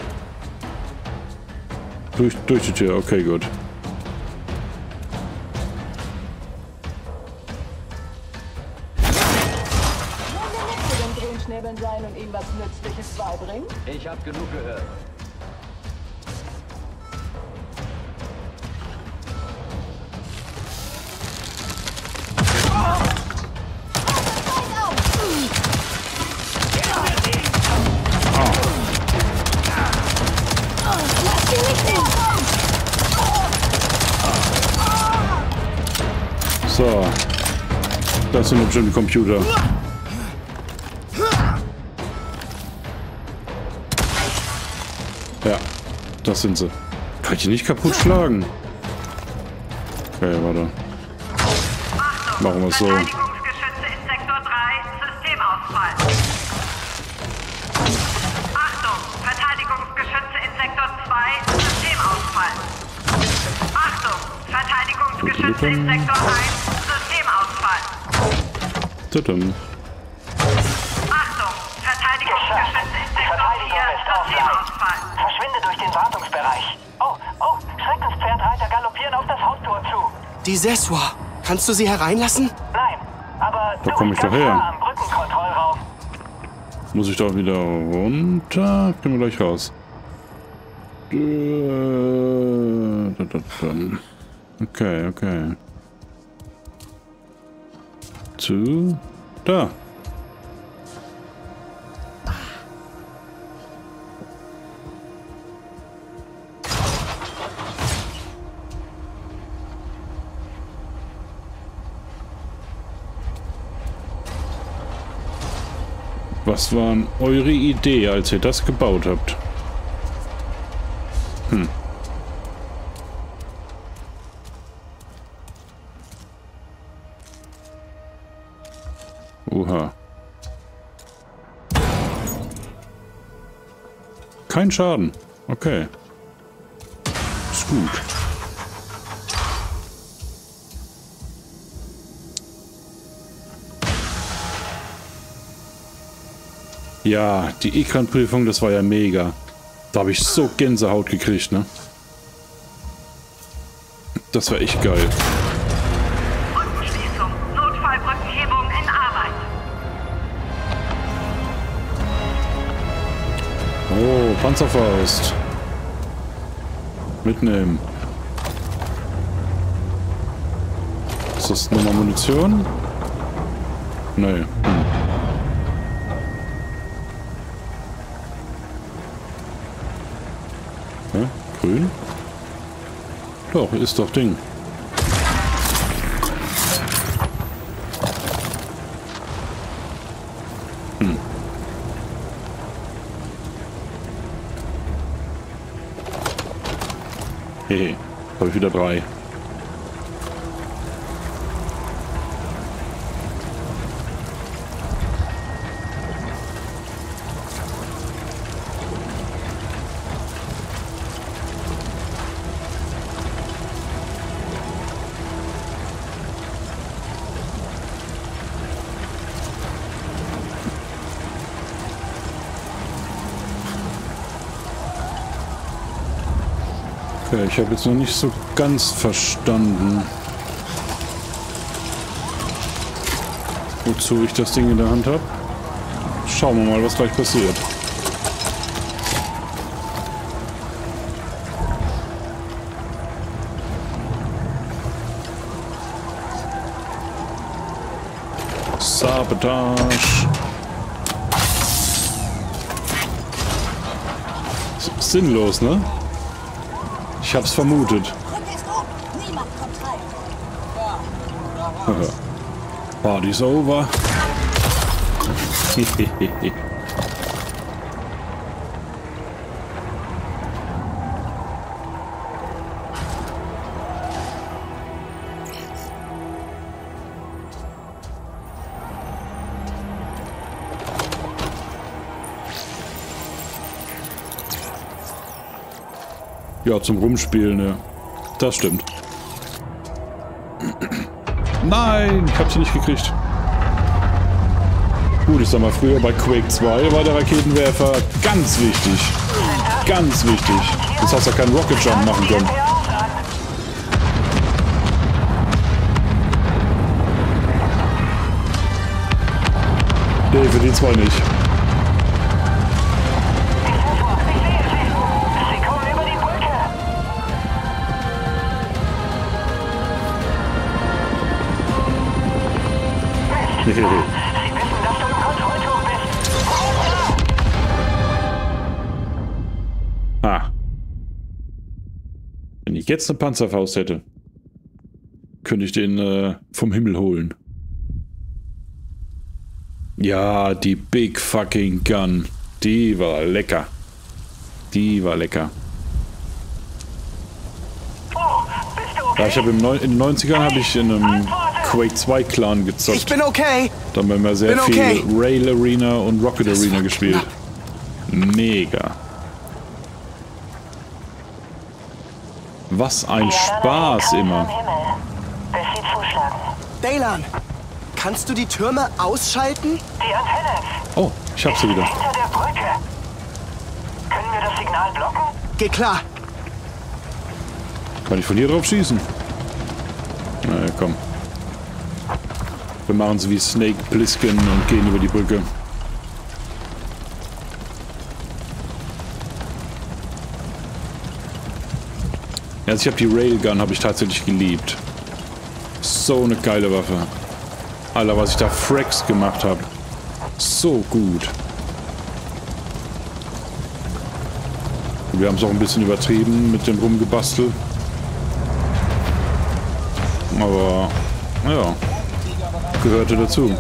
Durch, durch die Tür, okay, gut. Ich hab genug gehört. So. Das sind bestimmt Computer. Ja, das sind sie. Kann ich die nicht kaputt schlagen? Okay, warte. Machen wir es so. Verteidigungsgeschütze in Sektor drei, Systemausfall. Achtung, Verteidigungsgeschütze in Sektor zwei, Systemausfall. Achtung, Verteidigungsgeschütze in Sektor eins, Systemausfall. Tudum. Achtung, Verteidigungsgeschütze in Sektor vier, Systemausfall. Verschwinde durch den Wartungsbereich. Oh, oh, Schreckenspferdreiter galoppieren auf das Haupttor zu. Die Seswa. Kannst du sie hereinlassen? Nein, aber da komme ich doch her. am Brückenkontrollraum. Muss ich doch wieder runter? Können wir gleich raus. Okay, okay. Zu... Da. Was war eure Idee, als ihr das gebaut habt? Hm. Oha. Kein Schaden. Okay. Ist gut. Ja, die Ekran-Prüfung, das war ja mega. Da habe ich so Gänsehaut gekriegt, ne? Das war echt geil. Brückenschließung. Notfallbrückenhebung in Arbeit. Oh, Panzerfaust. Mitnehmen. Ist das nochmal Munition? Nee. Hm. Ja, grün? Doch, ist doch Ding. Hm. Hehe, habe ich wieder drei. Okay, ich habe jetzt noch nicht so ganz verstanden, wozu ich das Ding in der Hand habe. Schauen wir mal, was gleich passiert. Sabotage. Sinnlos, ne? Ich hab's vermutet. Party's over. Ja, zum Rumspielen, ja. Das stimmt. Nein, ich hab sie nicht gekriegt. Gut, ich sag mal, früher bei Quake zwei war der Raketenwerfer ganz wichtig. Ganz wichtig. Jetzt hast du ja keinen Rocket Jump machen können. Nee, für die zwei nicht. Sie wissen, dass du im Kontrollturm bist. Ah. Wenn ich jetzt eine Panzerfaust hätte, könnte ich den äh, vom Himmel holen. Ja, die Big Fucking Gun. Die war lecker. Die war lecker. Ja, ich habe in den neunzigern habe ich in einem Quake zwei Clan gezockt. Ich bin okay. Da haben wir immer sehr bin viel okay. Rail Arena und Rocket das Arena gespielt. Mega. Was ein Spaß immer. Daylan, kannst du die Türme ausschalten? Die Antenne. Oh, ich hab sie wieder. Hinter der Brücke. Können wir das Signal blocken? Geh klar. Kann ich von hier drauf schießen? Na ja, komm. Wir machen es wie Snake Plissken und gehen über die Brücke. Ja, Also ich habe die Railgun, habe ich tatsächlich geliebt. So eine geile Waffe. Alter, was ich da Fracks gemacht habe. So gut. Wir haben es auch ein bisschen übertrieben mit dem Rumgebastel. Aber, ja, gehörte dazu.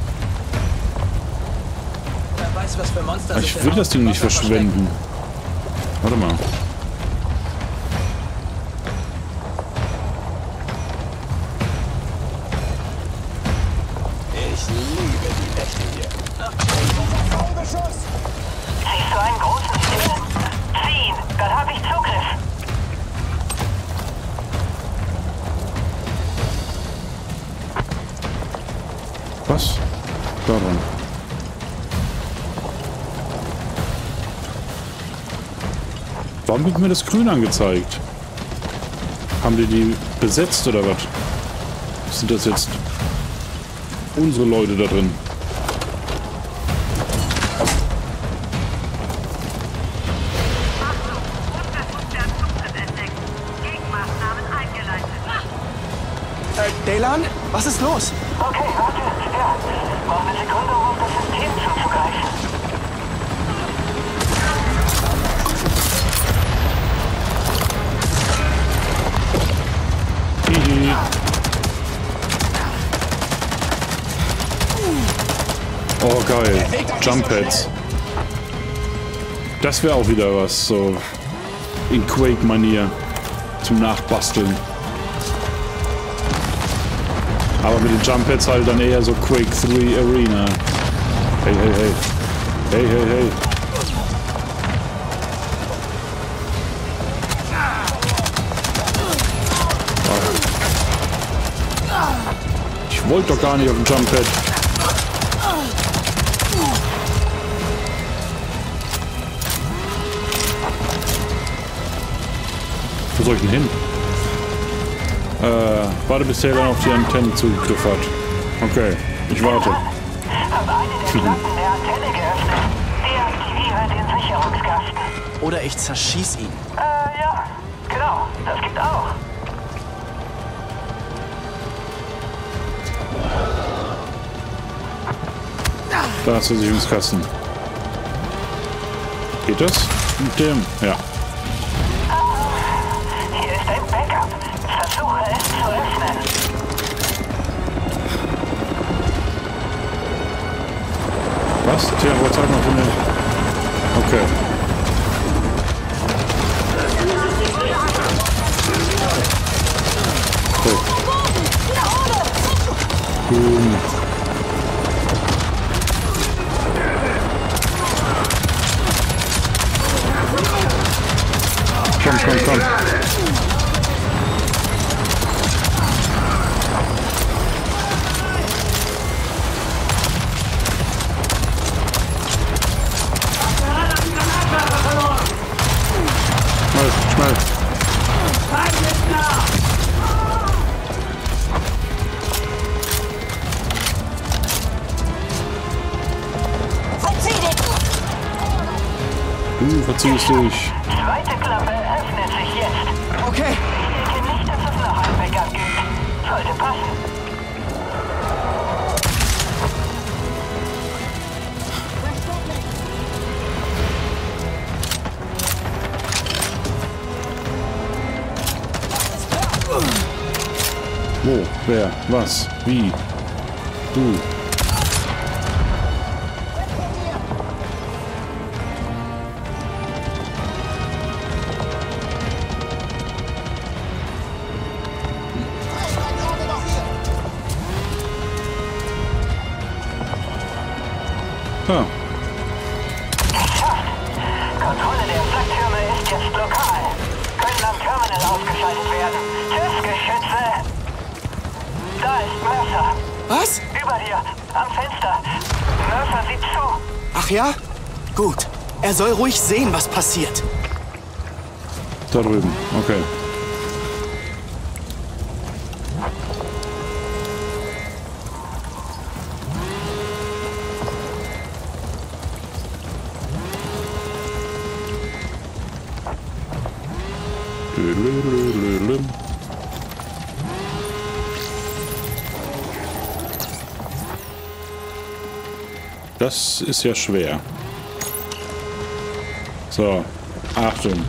Ich will das Ding nicht verschwenden. Warte mal. Ich liebe die Nächte hier. Siehst du einen großen Stil? Zieh ihn, dann habe ich Zugriff. Was? Daran. Warum wird mir das grün angezeigt? Haben die die besetzt oder was? Sind das jetzt unsere Leute da drin? Äh, Daylan? Was ist los? Okay, warte. Ja, brauch eine Sekunde, um auf das System zuzugreifen. Hihi. Oh, geil. Jump Pads. Das wäre auch wieder was, so in Quake-Manier zum Nachbasteln. Aber mit den Jump Pads halt dann eher so Quake drei Arena. Hey, hey, hey. Hey, hey, hey. Ich wollte doch gar nicht auf dem Jump Pad. Wo soll ich denn hin? Äh, warte, bis der dann auf die Antenne Zugriff hat. Okay, ich warte. Hab eine der Klappen der Antenne geöffnet. Deaktiviere den Sicherungskasten. Oder ich zerschieß ihn. Äh, ja. Genau, das gibt auch. Da ist der Sicherungskasten. Geht das? Mit dem? Ja. Hier ist ein Backup. Versuche es zu öffnen. Was? Tja, aber zeig mal von den... Okay. Okay. Boom. Komm, komm, komm. Schnell, schnell. Du verziehst dich. Zweite Klappe öffnet sich jetzt. Okay. Ich denke nicht, dass es noch ein Backup gibt. Sollte passen. Wo? Wer? Was? Wie? Du. Ah. Kontrolle der Flaktürme ist jetzt lokal. Können am Terminal ausgeschaltet werden. Tschüss, Geschütze. Da ist Mercer. Was? Über dir, am Fenster. Mercer sieht zu. Ach ja? Gut. Er soll ruhig sehen, was passiert. Da drüben, okay. Das ist ja schwer. So, Achtung.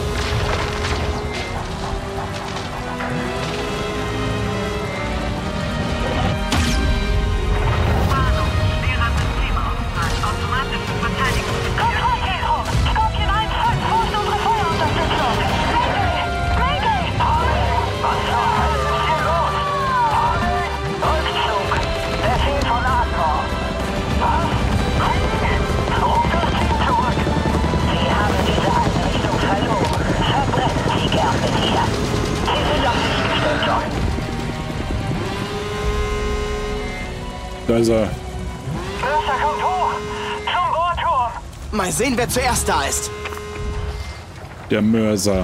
Da ist er. Mörser kommt hoch! Zum Bohrturm! Mal sehen, wer zuerst da ist. Der Mörser.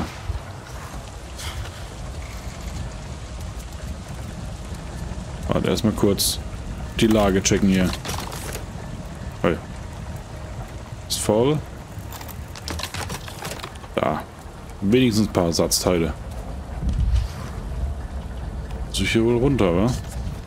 Warte, erstmal kurz die Lage checken hier. Hey. Ist voll. Da. Wenigstens ein paar Ersatzteile. Muss ich hier wohl runter, wa?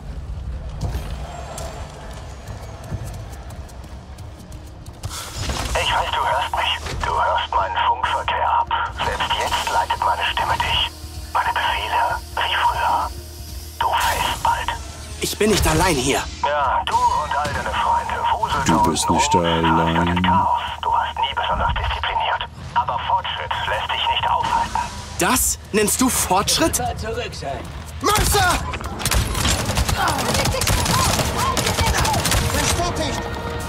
Ich weiß, du hörst mich. Du hörst meinen Funkverkehr ab. Selbst jetzt leitet meine Stimme dich. Meine Befehle, wie früher. Du fällst bald. Ich bin nicht allein hier. Ja, du und all deine Freunde wuseln. Du bist nicht allein. Chaos. Du warst nie besonders diszipliniert. Aber Fortschritt lässt dich nicht aufhalten. Das nennst du Fortschritt? Zurück sein. Mörser! Bestätigt!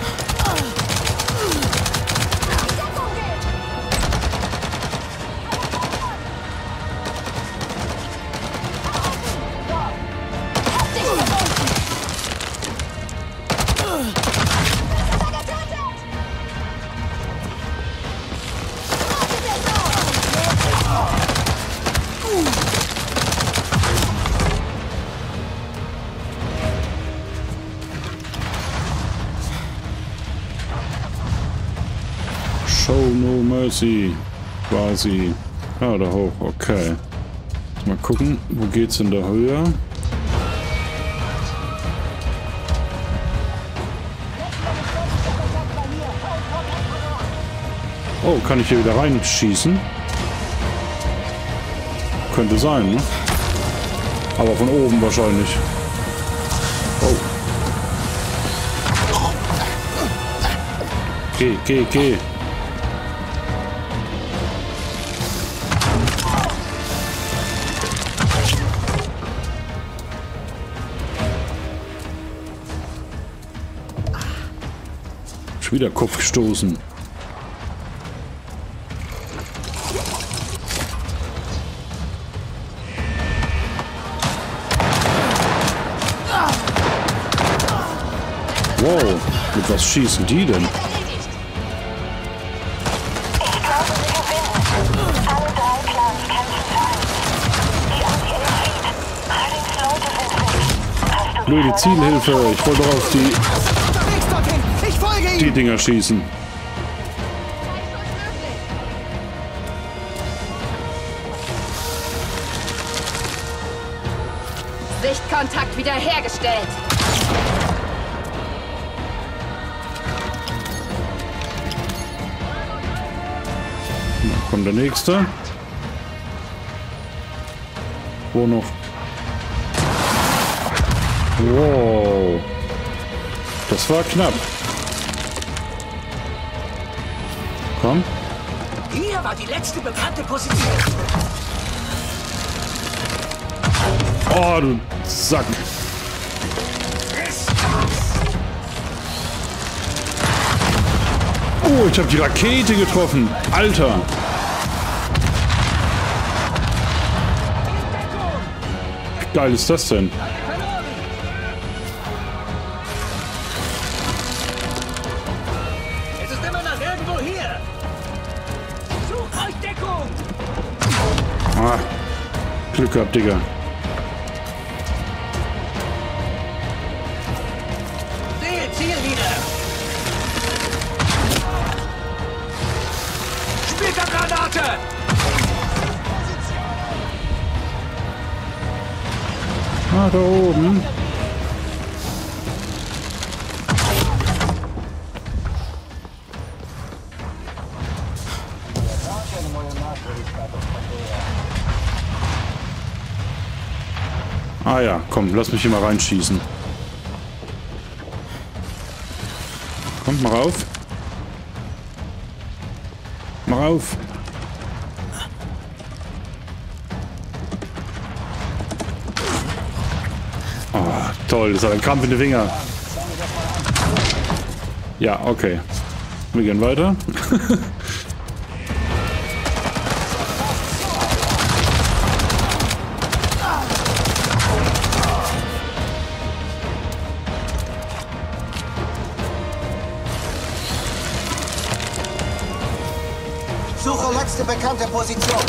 Show no mercy. Quasi. Ah, da hoch. Okay. Mal gucken, wo geht's denn da höher? Oh, kann ich hier wieder reinschießen? Könnte sein, ne? Aber von oben wahrscheinlich. Oh. Geh, geh, geh. Schon wieder Kopf gestoßen. Wow, mit was schießen die denn? Blöde Zielhilfe, ich wollte doch auf die, die Dinger schießen. Sichtkontakt wiederhergestellt. Da kommt der nächste. Wo noch? Wow. Das war knapp. Komm. Hier war die letzte bekannte Position. Oh, du Sack. Oh, ich habe die Rakete getroffen. Alter. Wie geil ist das denn? Es ist immer noch irgendwo hier. Sucht euch Deckung. Ah, Glück gehabt, Digga. Sehe Ziel wieder. Splittergranate. Ah, da oben. Ah ja, komm, lass mich hier mal reinschießen. Kommt mal rauf. Mal rauf. Oh, toll, das hat ein Krampf in den Finger. Ja, okay. Wir gehen weiter. Suche letzte bekannte Position.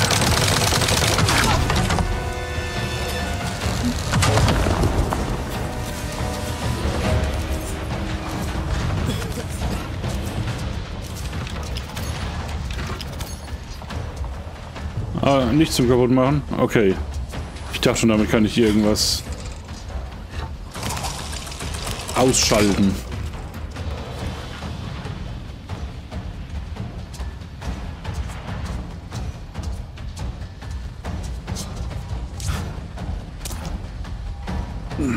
Ah, nichts zum kaputt machen? Okay. Ich dachte schon, damit kann ich irgendwas ausschalten. Hm.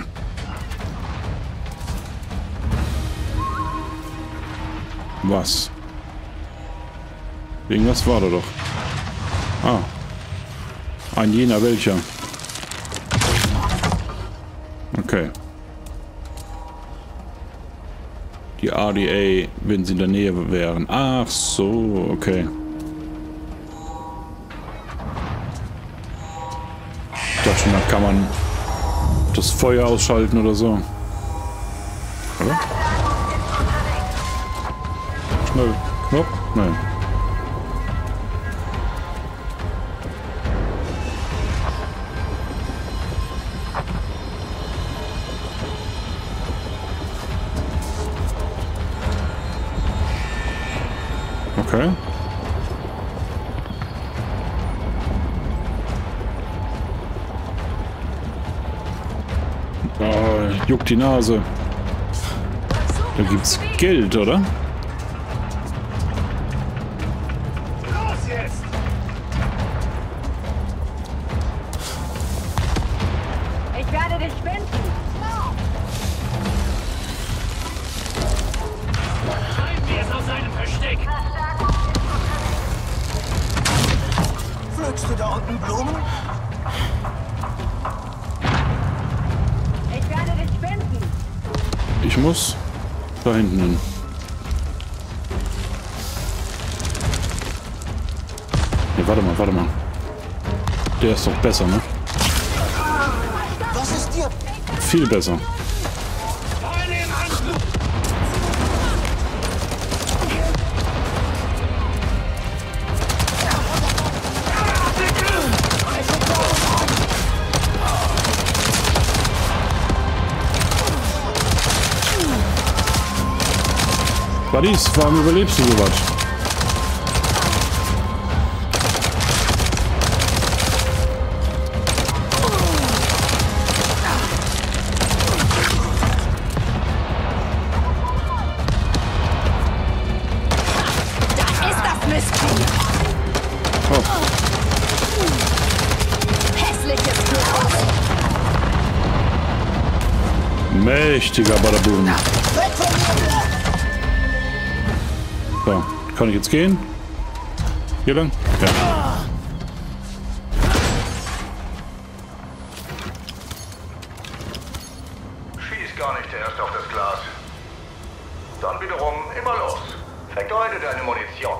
Was? Irgendwas war da doch. Ah. Ein jener welcher. Okay. Die R D A, wenn sie in der Nähe wären. Ach so, okay. Ich dachte schon, da kann man das Feuer ausschalten oder so. Oder? Schnell. Knopf? Nein. Okay. Oh, juckt die Nase. Da gibt's Geld, oder? Los jetzt! Ich werde dich finden. Nein, wir ist aus seinem Versteck. Pflückst du da unten Blumen? Ich werde dich finden. Ich muss da hinten hin. Ne, warte mal, warte mal. Der ist doch besser, ne? Was ist dir? Viel besser. Buddies, warum überlebst du sowas? Da ist das Mistvieh. Oh. Hässliches Klaus. Mächtiger Badaboom. Weg von mir! So, kann ich jetzt gehen? Hier lang? Ja. Schieß gar nicht erst auf das Glas. Dann wiederum immer los. Vergeude deine Munition.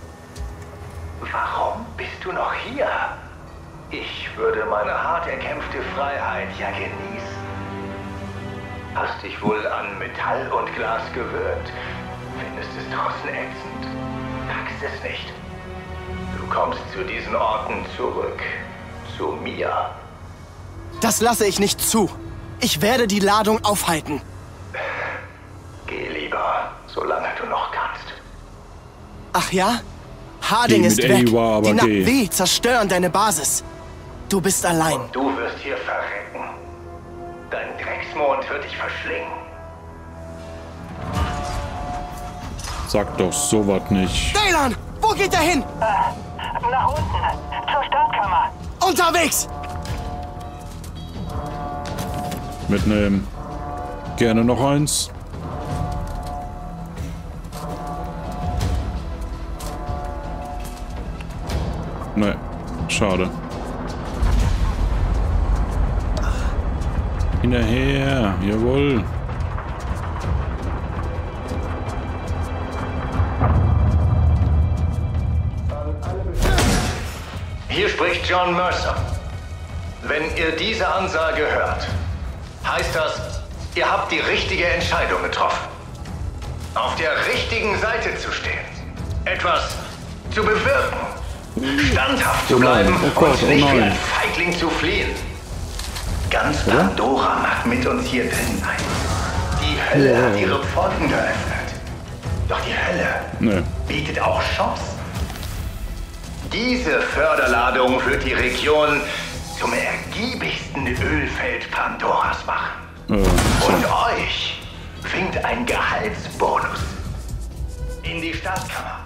Warum bist du noch hier? Ich würde meine hart erkämpfte Freiheit ja genießen. Hast dich wohl an Metall und Glas gewöhnt. Findest es draußen ätzend. Packst es nicht. Du kommst zu diesen Orten zurück. Zu mir. Das lasse ich nicht zu. Ich werde die Ladung aufhalten. Geh lieber, solange du noch kannst. Ach ja? Harding Geh ist mit weg. Eddie war, aber Die geh. Na'vi zerstören deine Basis. Du bist allein. Und du wirst hier verrecken. Dein Drecksmond wird dich verschlingen. Sag doch sowas nicht. Daylan, wo geht er hin? Nach unten, zur Startkammer. Unterwegs! Mitnehmen. Gerne noch eins. Ne, schade. Hinterher, jawohl. Hier spricht John Mercer. Wenn ihr diese Ansage hört, heißt das, ihr habt die richtige Entscheidung getroffen. Auf der richtigen Seite zu stehen. Etwas zu bewirken. Standhaft zu bleiben oh Gott, und nicht oh wie ein Feigling zu fliehen. Ganz Pandora mag mit uns hier drin sein. Die Hölle ja. hat ihre Pforten geöffnet. Doch die Hölle nee. bietet auch Chancen. Diese Förderladung wird die Region zum ergiebigsten Ölfeld Pandoras machen. Äh, so. Und euch winkt ein Gehaltsbonus in die Staatskammer.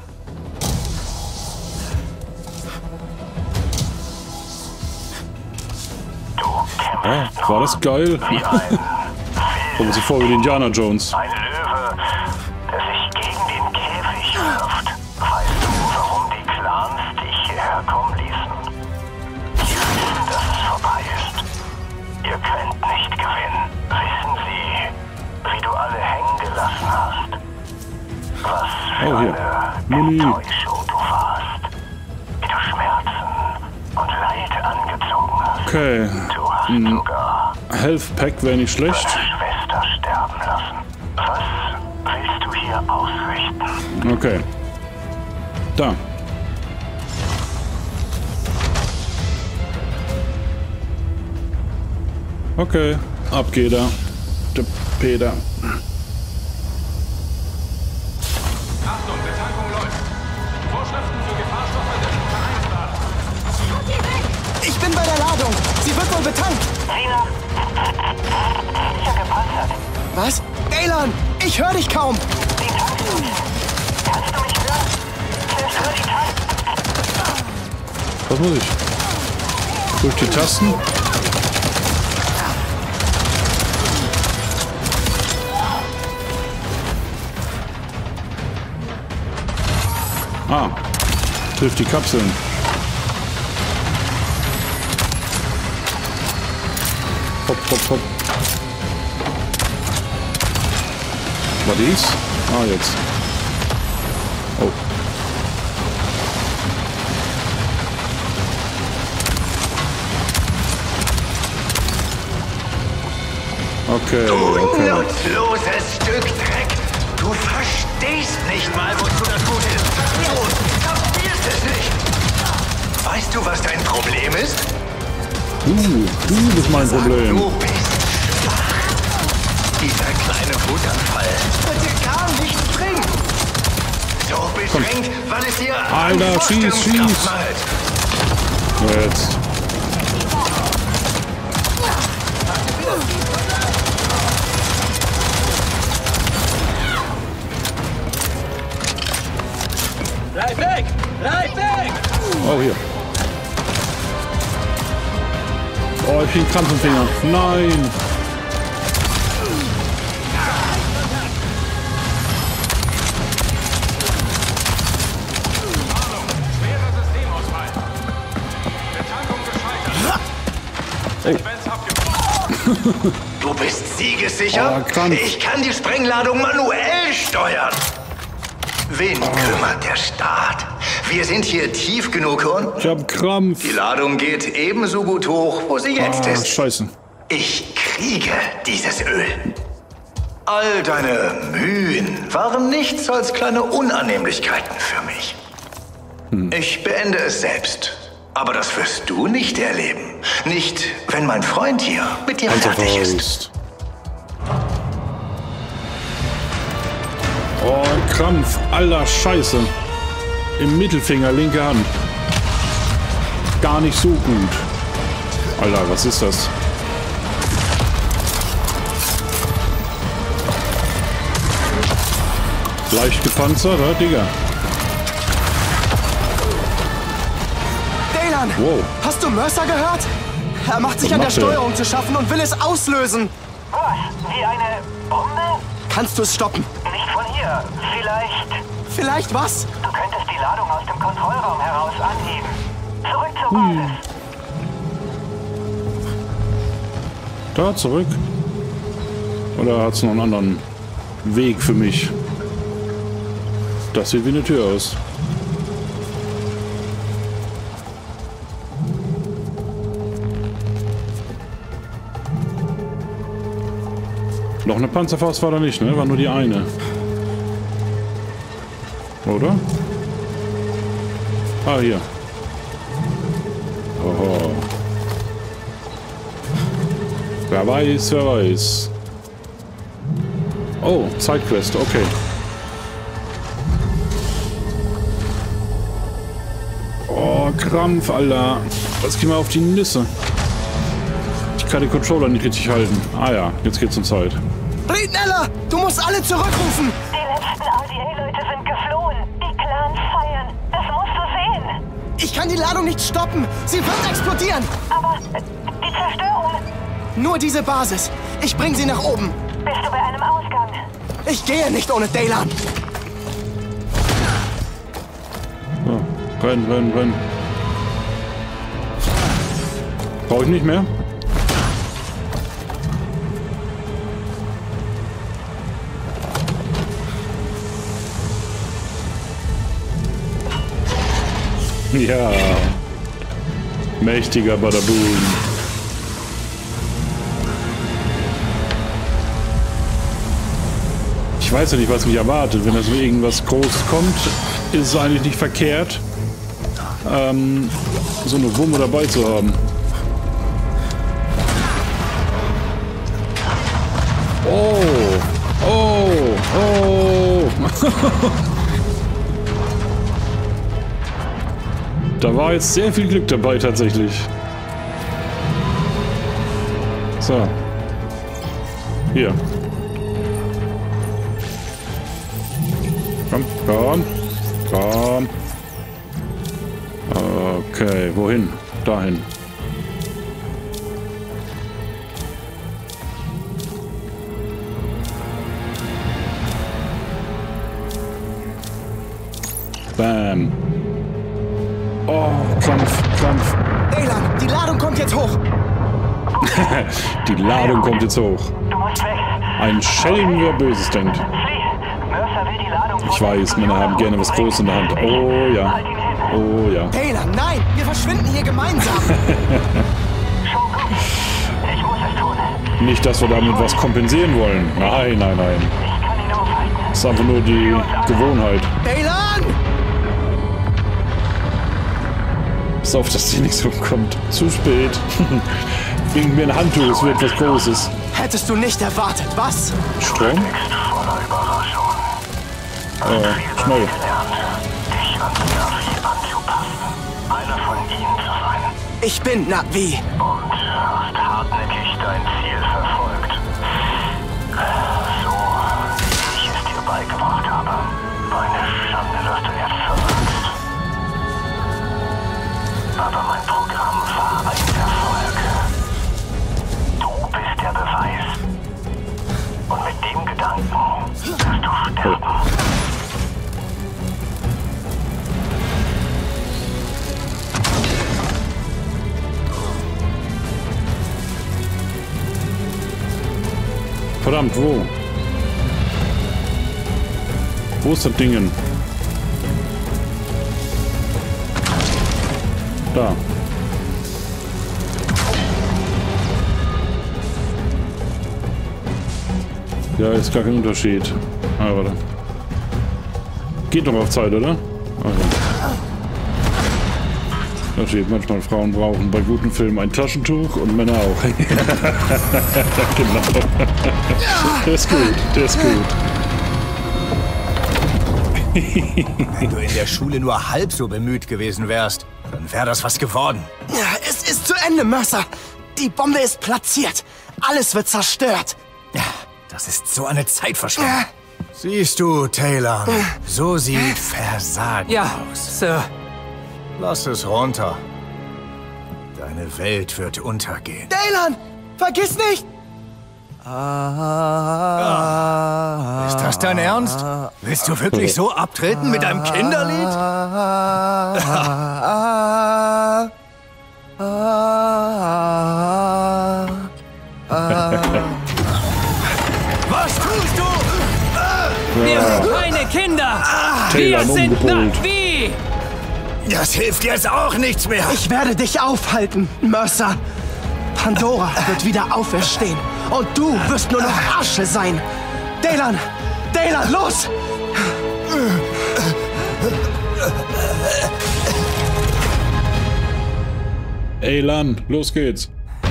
Ah, war das geil? Kommen Sie vor wie die Indiana Jones. Ein Löwe, der sich gegen den Käfig wirft. Weißt du, warum die Clans dich hierher kommen ließen? Sie wissen, dass es vorbei ist. Ihr könnt nicht gewinnen. Wissen Sie, wie du alle hängen gelassen hast? Was für oh, hier. eine Muni. Enttäuschung du warst. Wie du Schmerzen und Leid angezogen hast. Okay. Du hast Hm. sogar Health Pack wäre nicht schlecht. deine Schwester sterben lassen. Was willst du hier ausrichten? Okay. Da. Okay. Ab geht er. Der Peter. Achtung, Betankung läuft. Vorschriften für Gefahrstoffe der Stufe eins laden. Ich bin bei der Ladung. Sie wird wohl betankt. Rina, sicher gepanzert. Was? Elan, ich höre dich kaum. Die Tankdüse. Kannst du mich hören? Ich höre die Tank. Was muss ich? Durch die Tasten? Ah. Trifft die Kapseln. Hopp, hopp, hopp. War dies? Ah, jetzt. Oh. Okay, Du okay. nutzloses Stück Dreck! Du verstehst nicht mal, wozu das gut ist! Du kapierst es nicht! Weißt du, was dein Problem ist? Du, du bist mein Problem. Du bist schwach! Dieser kleine Wutanfall wird dir gar nichts bringen! So beschränkt, weil es dir an Alter, schieß, Vorstellungskraft schieß! mangelt. Jetzt. Bleib weg! Bleib weg! Oh, hier. Oh, ich krieg Krampf im Finger. Nein! Du bist siegessicher? Oh, Krampf. Ich kann die Sprengladung manuell steuern. Wen kümmert der Staat? Wir sind hier tief genug unten. Ich hab Krampf. Die Ladung geht ebenso gut hoch, wo sie jetzt Ah, ist. scheiße. Ich kriege dieses Öl. All deine Mühen waren nichts als kleine Unannehmlichkeiten für mich. Hm. Ich beende es selbst. Aber das wirst du nicht erleben. Nicht, wenn mein Freund hier mit dir fertig ist. Oh, Krampf. Alter Scheiße. Im Mittelfinger, linke Hand. Gar nicht so gut. Alter, was ist das? Leicht gepanzert, oder, Digga? Daylan, wow. Hast du Mercer gehört? Er macht sich Was an der macht er? Steuerung zu schaffen und will es auslösen. Was? Wie eine Bombe? Kannst du es stoppen? Nicht von hier. Vielleicht... Vielleicht was? Du könntest die Ladung aus dem Kontrollraum heraus anheben. Zurück zur Basis. Da, zurück. Oder hat es noch einen anderen Weg für mich? Das sieht wie eine Tür aus. Noch eine Panzerfaust war da nicht, ne? War nur die eine. Oder? Ah, hier. Oho. Wer weiß, wer weiß. Oh, Sidequest, okay. Oh, Krampf, Alter. Das geht mal auf die Nüsse. Ich kann den Controller nicht richtig halten. Ah ja, jetzt geht's um Zeit. Riednella, du musst alle zurückrufen! Die letzten R D A-Leute sind geflohen. Die Clans feiern. Das musst du sehen. Ich kann die Ladung nicht stoppen. Sie wird explodieren. Aber die Zerstörung... Nur diese Basis. Ich bring sie nach oben. Bist du bei einem Ausgang? Ich gehe nicht ohne Daylan. So, renn, renn, renn. Brauche ich nicht mehr? Ja. Mächtiger Badaboom. Ich weiß ja nicht, was mich erwartet. Wenn da so irgendwas Großes kommt, ist es eigentlich nicht verkehrt, ähm, so eine Wumme dabei zu haben. Oh! Oh! Oh! Da war jetzt sehr viel Glück dabei, tatsächlich. So. Hier. Komm, komm. Komm. Okay, wohin? Dahin. Bam. Oh, Kampf, Kampf. Daylan, die Ladung kommt jetzt hoch. Die Ladung kommt jetzt hoch. Ein Schelm, wer Böses denkt. Ich weiß, Männer haben gerne was Großes in der Hand. Oh ja. Oh ja. Daylan, nein, wir verschwinden hier gemeinsam. Nicht, dass wir damit was kompensieren wollen. Nein, nein, nein. Das ist einfach nur die Gewohnheit. Daylan! Pass auf, dass die nicht so kommt. Zu spät. Bring mir ein Handtuch, es wird was Großes. Hättest du nicht erwartet, was? Strom? Äh, schnell. Ich bin Navi. Und hast hartnäckig dein Ziel verfolgt. So, wie ich es dir beigebracht habe. War eine Schande, dass du jetzt verrückst. Aber mein Programm war ein Erfolg. Du bist der Beweis. Und mit dem Gedanken wirst du sterben. Verdammt, wo? Wo ist das Ding? Da. Ja, ist gar kein Unterschied. Ah, warte. Geht doch auf Zeit, oder? Okay. Da steht, manchmal Frauen brauchen bei guten Filmen ein Taschentuch und Männer auch. Genau. Der ist gut, der ist gut. Wenn du in der Schule nur halb so bemüht gewesen wärst, dann wäre das was geworden. Ja, es ist zu Ende, Mercer. Die Bombe ist platziert. Alles wird zerstört. Ja, das ist so eine Zeitverschwendung. Ja. Siehst du, Taylor, so sieht Versagen ja, aus. Sir. Lass es runter. Deine Welt wird untergehen. Daylan, vergiss nicht! Ist das dein Ernst? Willst du wirklich so abtreten mit einem Kinderlied? Was tust du? Wir sind keine Kinder! Wir sind Navi! Das hilft jetzt auch nichts mehr. Ich werde dich aufhalten, Mercer. Pandora wird wieder auferstehen. Und du wirst nur noch Asche sein. Daylan! Daylan, los! Aylan, los geht's.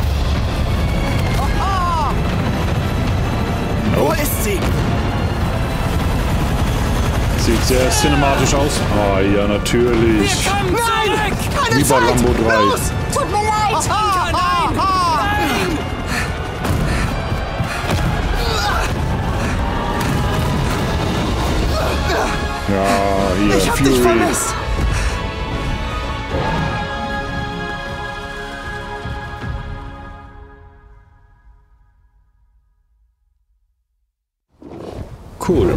Oh. Wo ist sie? Sieht sehr cinematisch aus. Ah ja, natürlich. Nein! Wie bei Rambo drei. Los! Tut mir leid! Ah, ah, ah, Nein! Ja, hier, ich hab Fury. dich vermisst! Cool.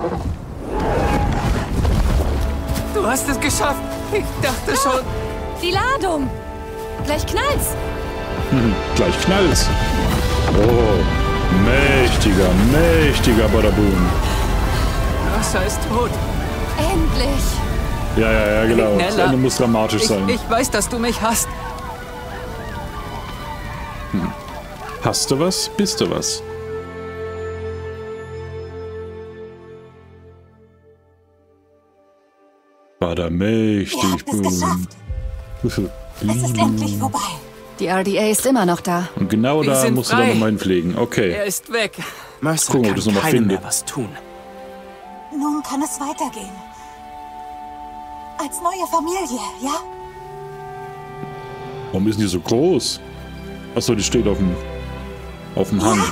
Du hast es geschafft. Ich dachte schon. Die Ladung! Gleich knallt's! Hm, gleich knallt's. Oh, mächtiger, mächtiger Badaboom. Mercer ist tot. Endlich! Ja, ja, ja, genau. Das Nella, Ende muss dramatisch ich, sein. Ich weiß, dass du mich hast. Hm. Hast du was, bist du was. Bada mächtig, boom. Es ist endlich vorbei. Die R D A ist immer noch da. Und genau Wir da sind musst du frei. dann nochmal hinpflegen. Okay. Er ist weg. Mercer Gucken, ob kann das nochmal keinem findet. mehr was tun. Nun kann es weitergehen. Als neue Familie, ja? Warum ist die so groß? Achso, die steht auf dem, auf dem Hang.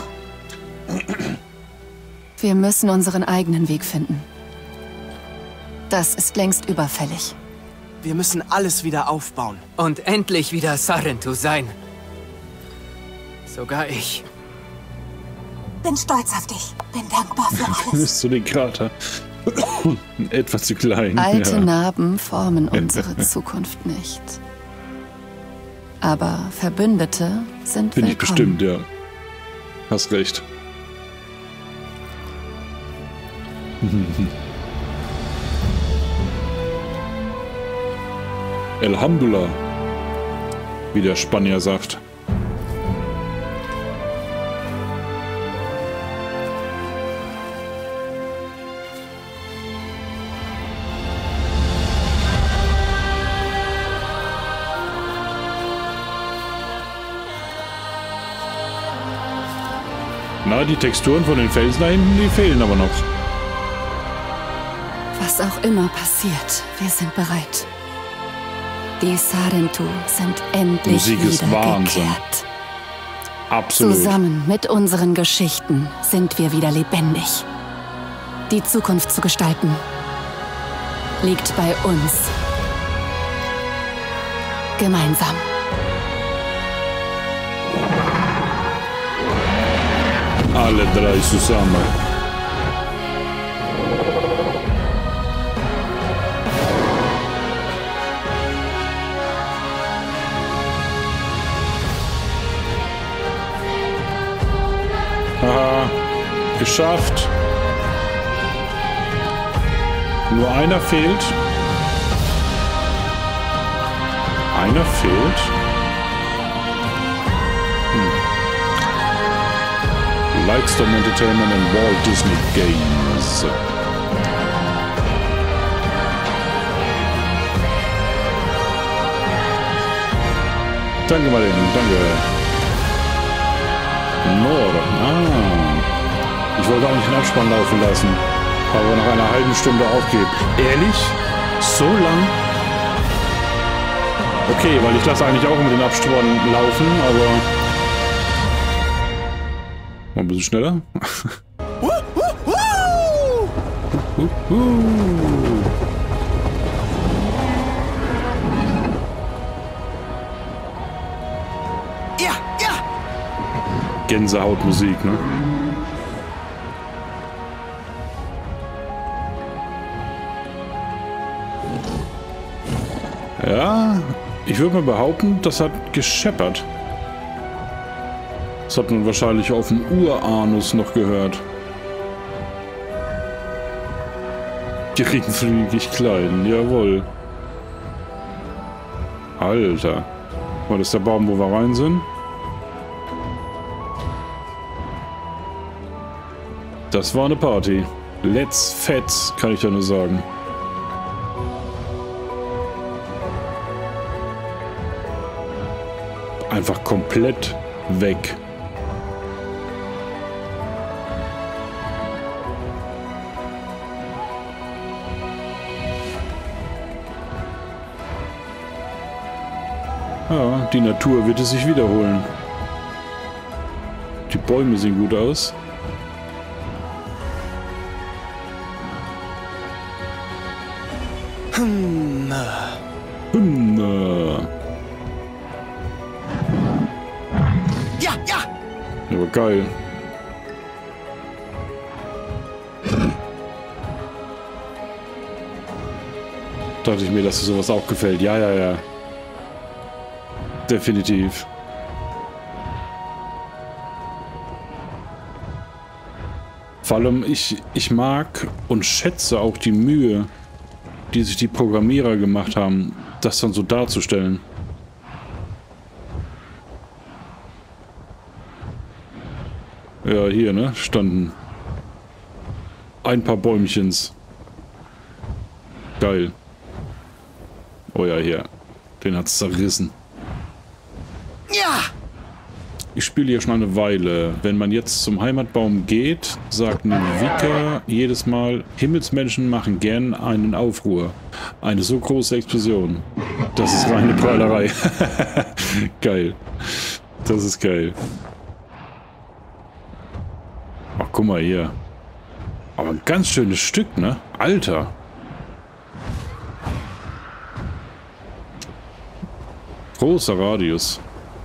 Wir müssen unseren eigenen Weg finden. Das ist längst überfällig. Wir müssen alles wieder aufbauen. Und endlich wieder Sarentu sein. Sogar ich. Bin stolz auf dich. Bin dankbar für alles. Ist so den Krater. Etwas zu klein. Alte ja. Narben formen unsere Zukunft nicht. Aber Verbündete sind Bin ich willkommen. bestimmt, ja. Hast recht. Alhamdulillah, wie der Spanier sagt. Na, die Texturen von den Felsen da hinten, die fehlen aber noch. Was auch immer passiert, wir sind bereit. Die Sarentu sind endlich Musik ist wieder Wahnsinn. gekehrt. Absolut. Zusammen mit unseren Geschichten sind wir wieder lebendig. Die Zukunft zu gestalten liegt bei uns. Gemeinsam. Alle drei zusammen. Haha, geschafft. Nur einer fehlt. Einer fehlt. Hm. Lightstorm Entertainment und Walt Disney Games. Danke, Martin, danke. Nord. Ah. Ich wollte eigentlich den Abspann laufen lassen, aber nach einer halben Stunde aufgeht. Ehrlich? So lang? Okay, weil ich lasse eigentlich auch immer den Abspann laufen, aber... Mal ein bisschen schneller. Uh, uh, uh. uh, uh. Ja, ja. Gänsehautmusik, ne? Ja, ich würde mal behaupten, das hat gescheppert. Das hat man wahrscheinlich auf dem Uranus noch gehört. Geringfügig klein, jawohl. Alter. War das der Baum, wo wir rein sind? Das war eine Party. Let's Fetz, kann ich ja nur sagen. Einfach komplett weg. Ja, die Natur wird es sich wiederholen. Die Bäume sehen gut aus. Hm. Hm. Ja, ja! Aber geil. Dachte ich mir, dass dir sowas auch gefällt. Ja, ja, ja. Definitiv. Vor allem, ich, ich mag und schätze auch die Mühe, die sich die Programmierer gemacht haben, das dann so darzustellen. Ja, hier, ne? Standen ein paar Bäumchens. Geil. Oh ja, hier. Den hat's zerrissen. Ja! Ich spiele hier schon eine Weile. Wenn man jetzt zum Heimatbaum geht, sagt Vika jedes Mal, Himmelsmenschen machen gern einen Aufruhr. Eine so große Explosion. Das ist reine Prahlerei. Geil. Das ist geil. Ach, guck mal hier. Aber ein ganz schönes Stück, ne? Alter. Großer Radius.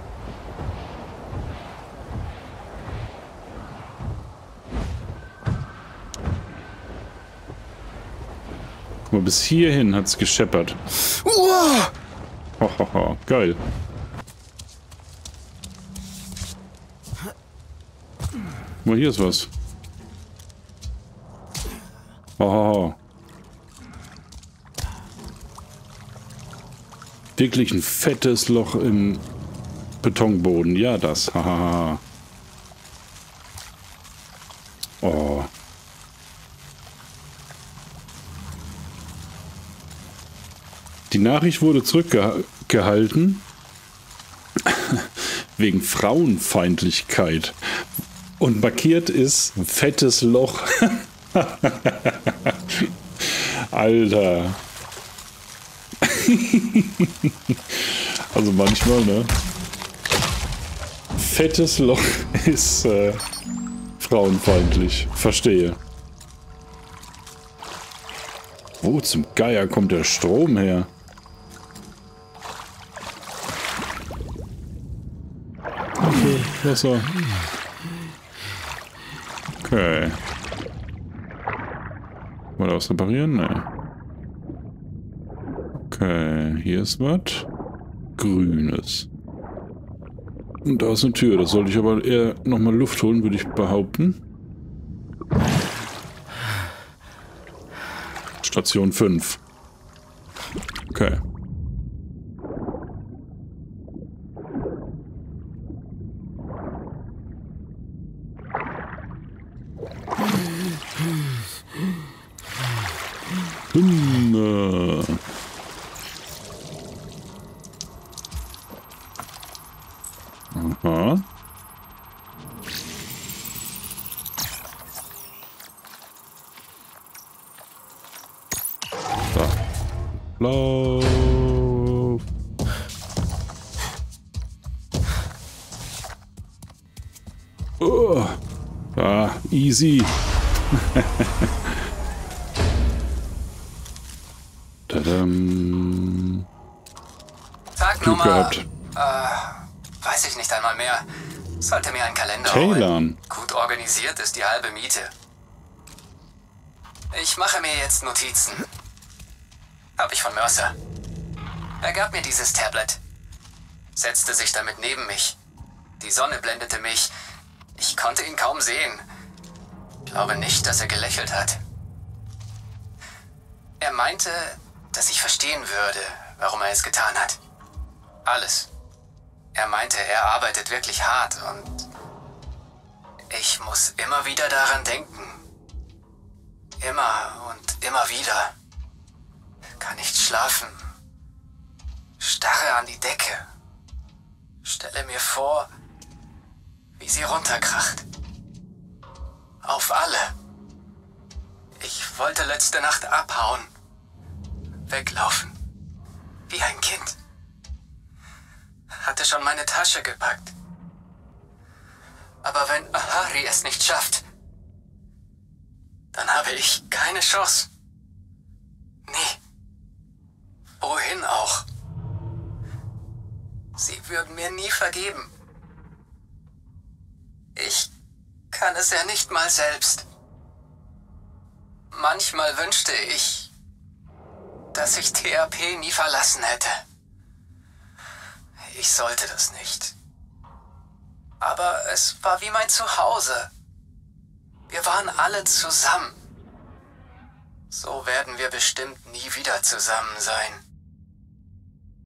Guck mal, bis hierhin hat's gescheppert. Uah! Hohoho, geil. Guck mal, hier ist was. Hohoho. Wirklich ein fettes Loch im Betonboden. Ja, das. Hahaha. Oh. Die Nachricht wurde zurückgehalten wegen Frauenfeindlichkeit. Und markiert ist ein fettes Loch. Alter. Also manchmal, ne? Fettes Loch ist äh, frauenfeindlich. Verstehe. Wo zum Geier kommt der Strom her? Okay, Wasser. Okay. Wollen wir was reparieren? Nein. Okay, hier ist was. Grünes. Und da ist eine Tür. Da sollte ich aber eher nochmal Luft holen, würde ich behaupten. Station fünf. Okay. Hm, äh. Aha. Da. Lauf. Oh. Ah, easy. Tadam. Tag Glück Nummer, gehabt. äh, weiß ich nicht einmal mehr. Sollte mir einen Kalender Taylan. Gut organisiert ist die halbe Miete. Ich mache mir jetzt Notizen. Hab ich von Mercer. Er gab mir dieses Tablet. Setzte sich damit neben mich. Die Sonne blendete mich. Ich konnte ihn kaum sehen. Glaube nicht, dass er gelächelt hat. Er meinte, dass ich verstehen würde, warum er es getan hat. Alles. Er meinte, er arbeitet wirklich hart und ich muss immer wieder daran denken. Immer und immer wieder. Kann nicht schlafen. Starre an die Decke. Stelle mir vor, wie sie runterkracht. Auf alle. Ich wollte letzte Nacht abhauen. Weglaufen. Wie ein Kind. Hatte schon meine Tasche gepackt. Aber wenn Ahari es nicht schafft, dann habe ich keine Chance. Nie. Wohin auch. Sie würden mir nie vergeben. Ich kann es ja nicht mal selbst. Manchmal wünschte ich, dass ich T A P nie verlassen hätte. Ich sollte das nicht. Aber es war wie mein Zuhause. Wir waren alle zusammen. So werden wir bestimmt nie wieder zusammen sein.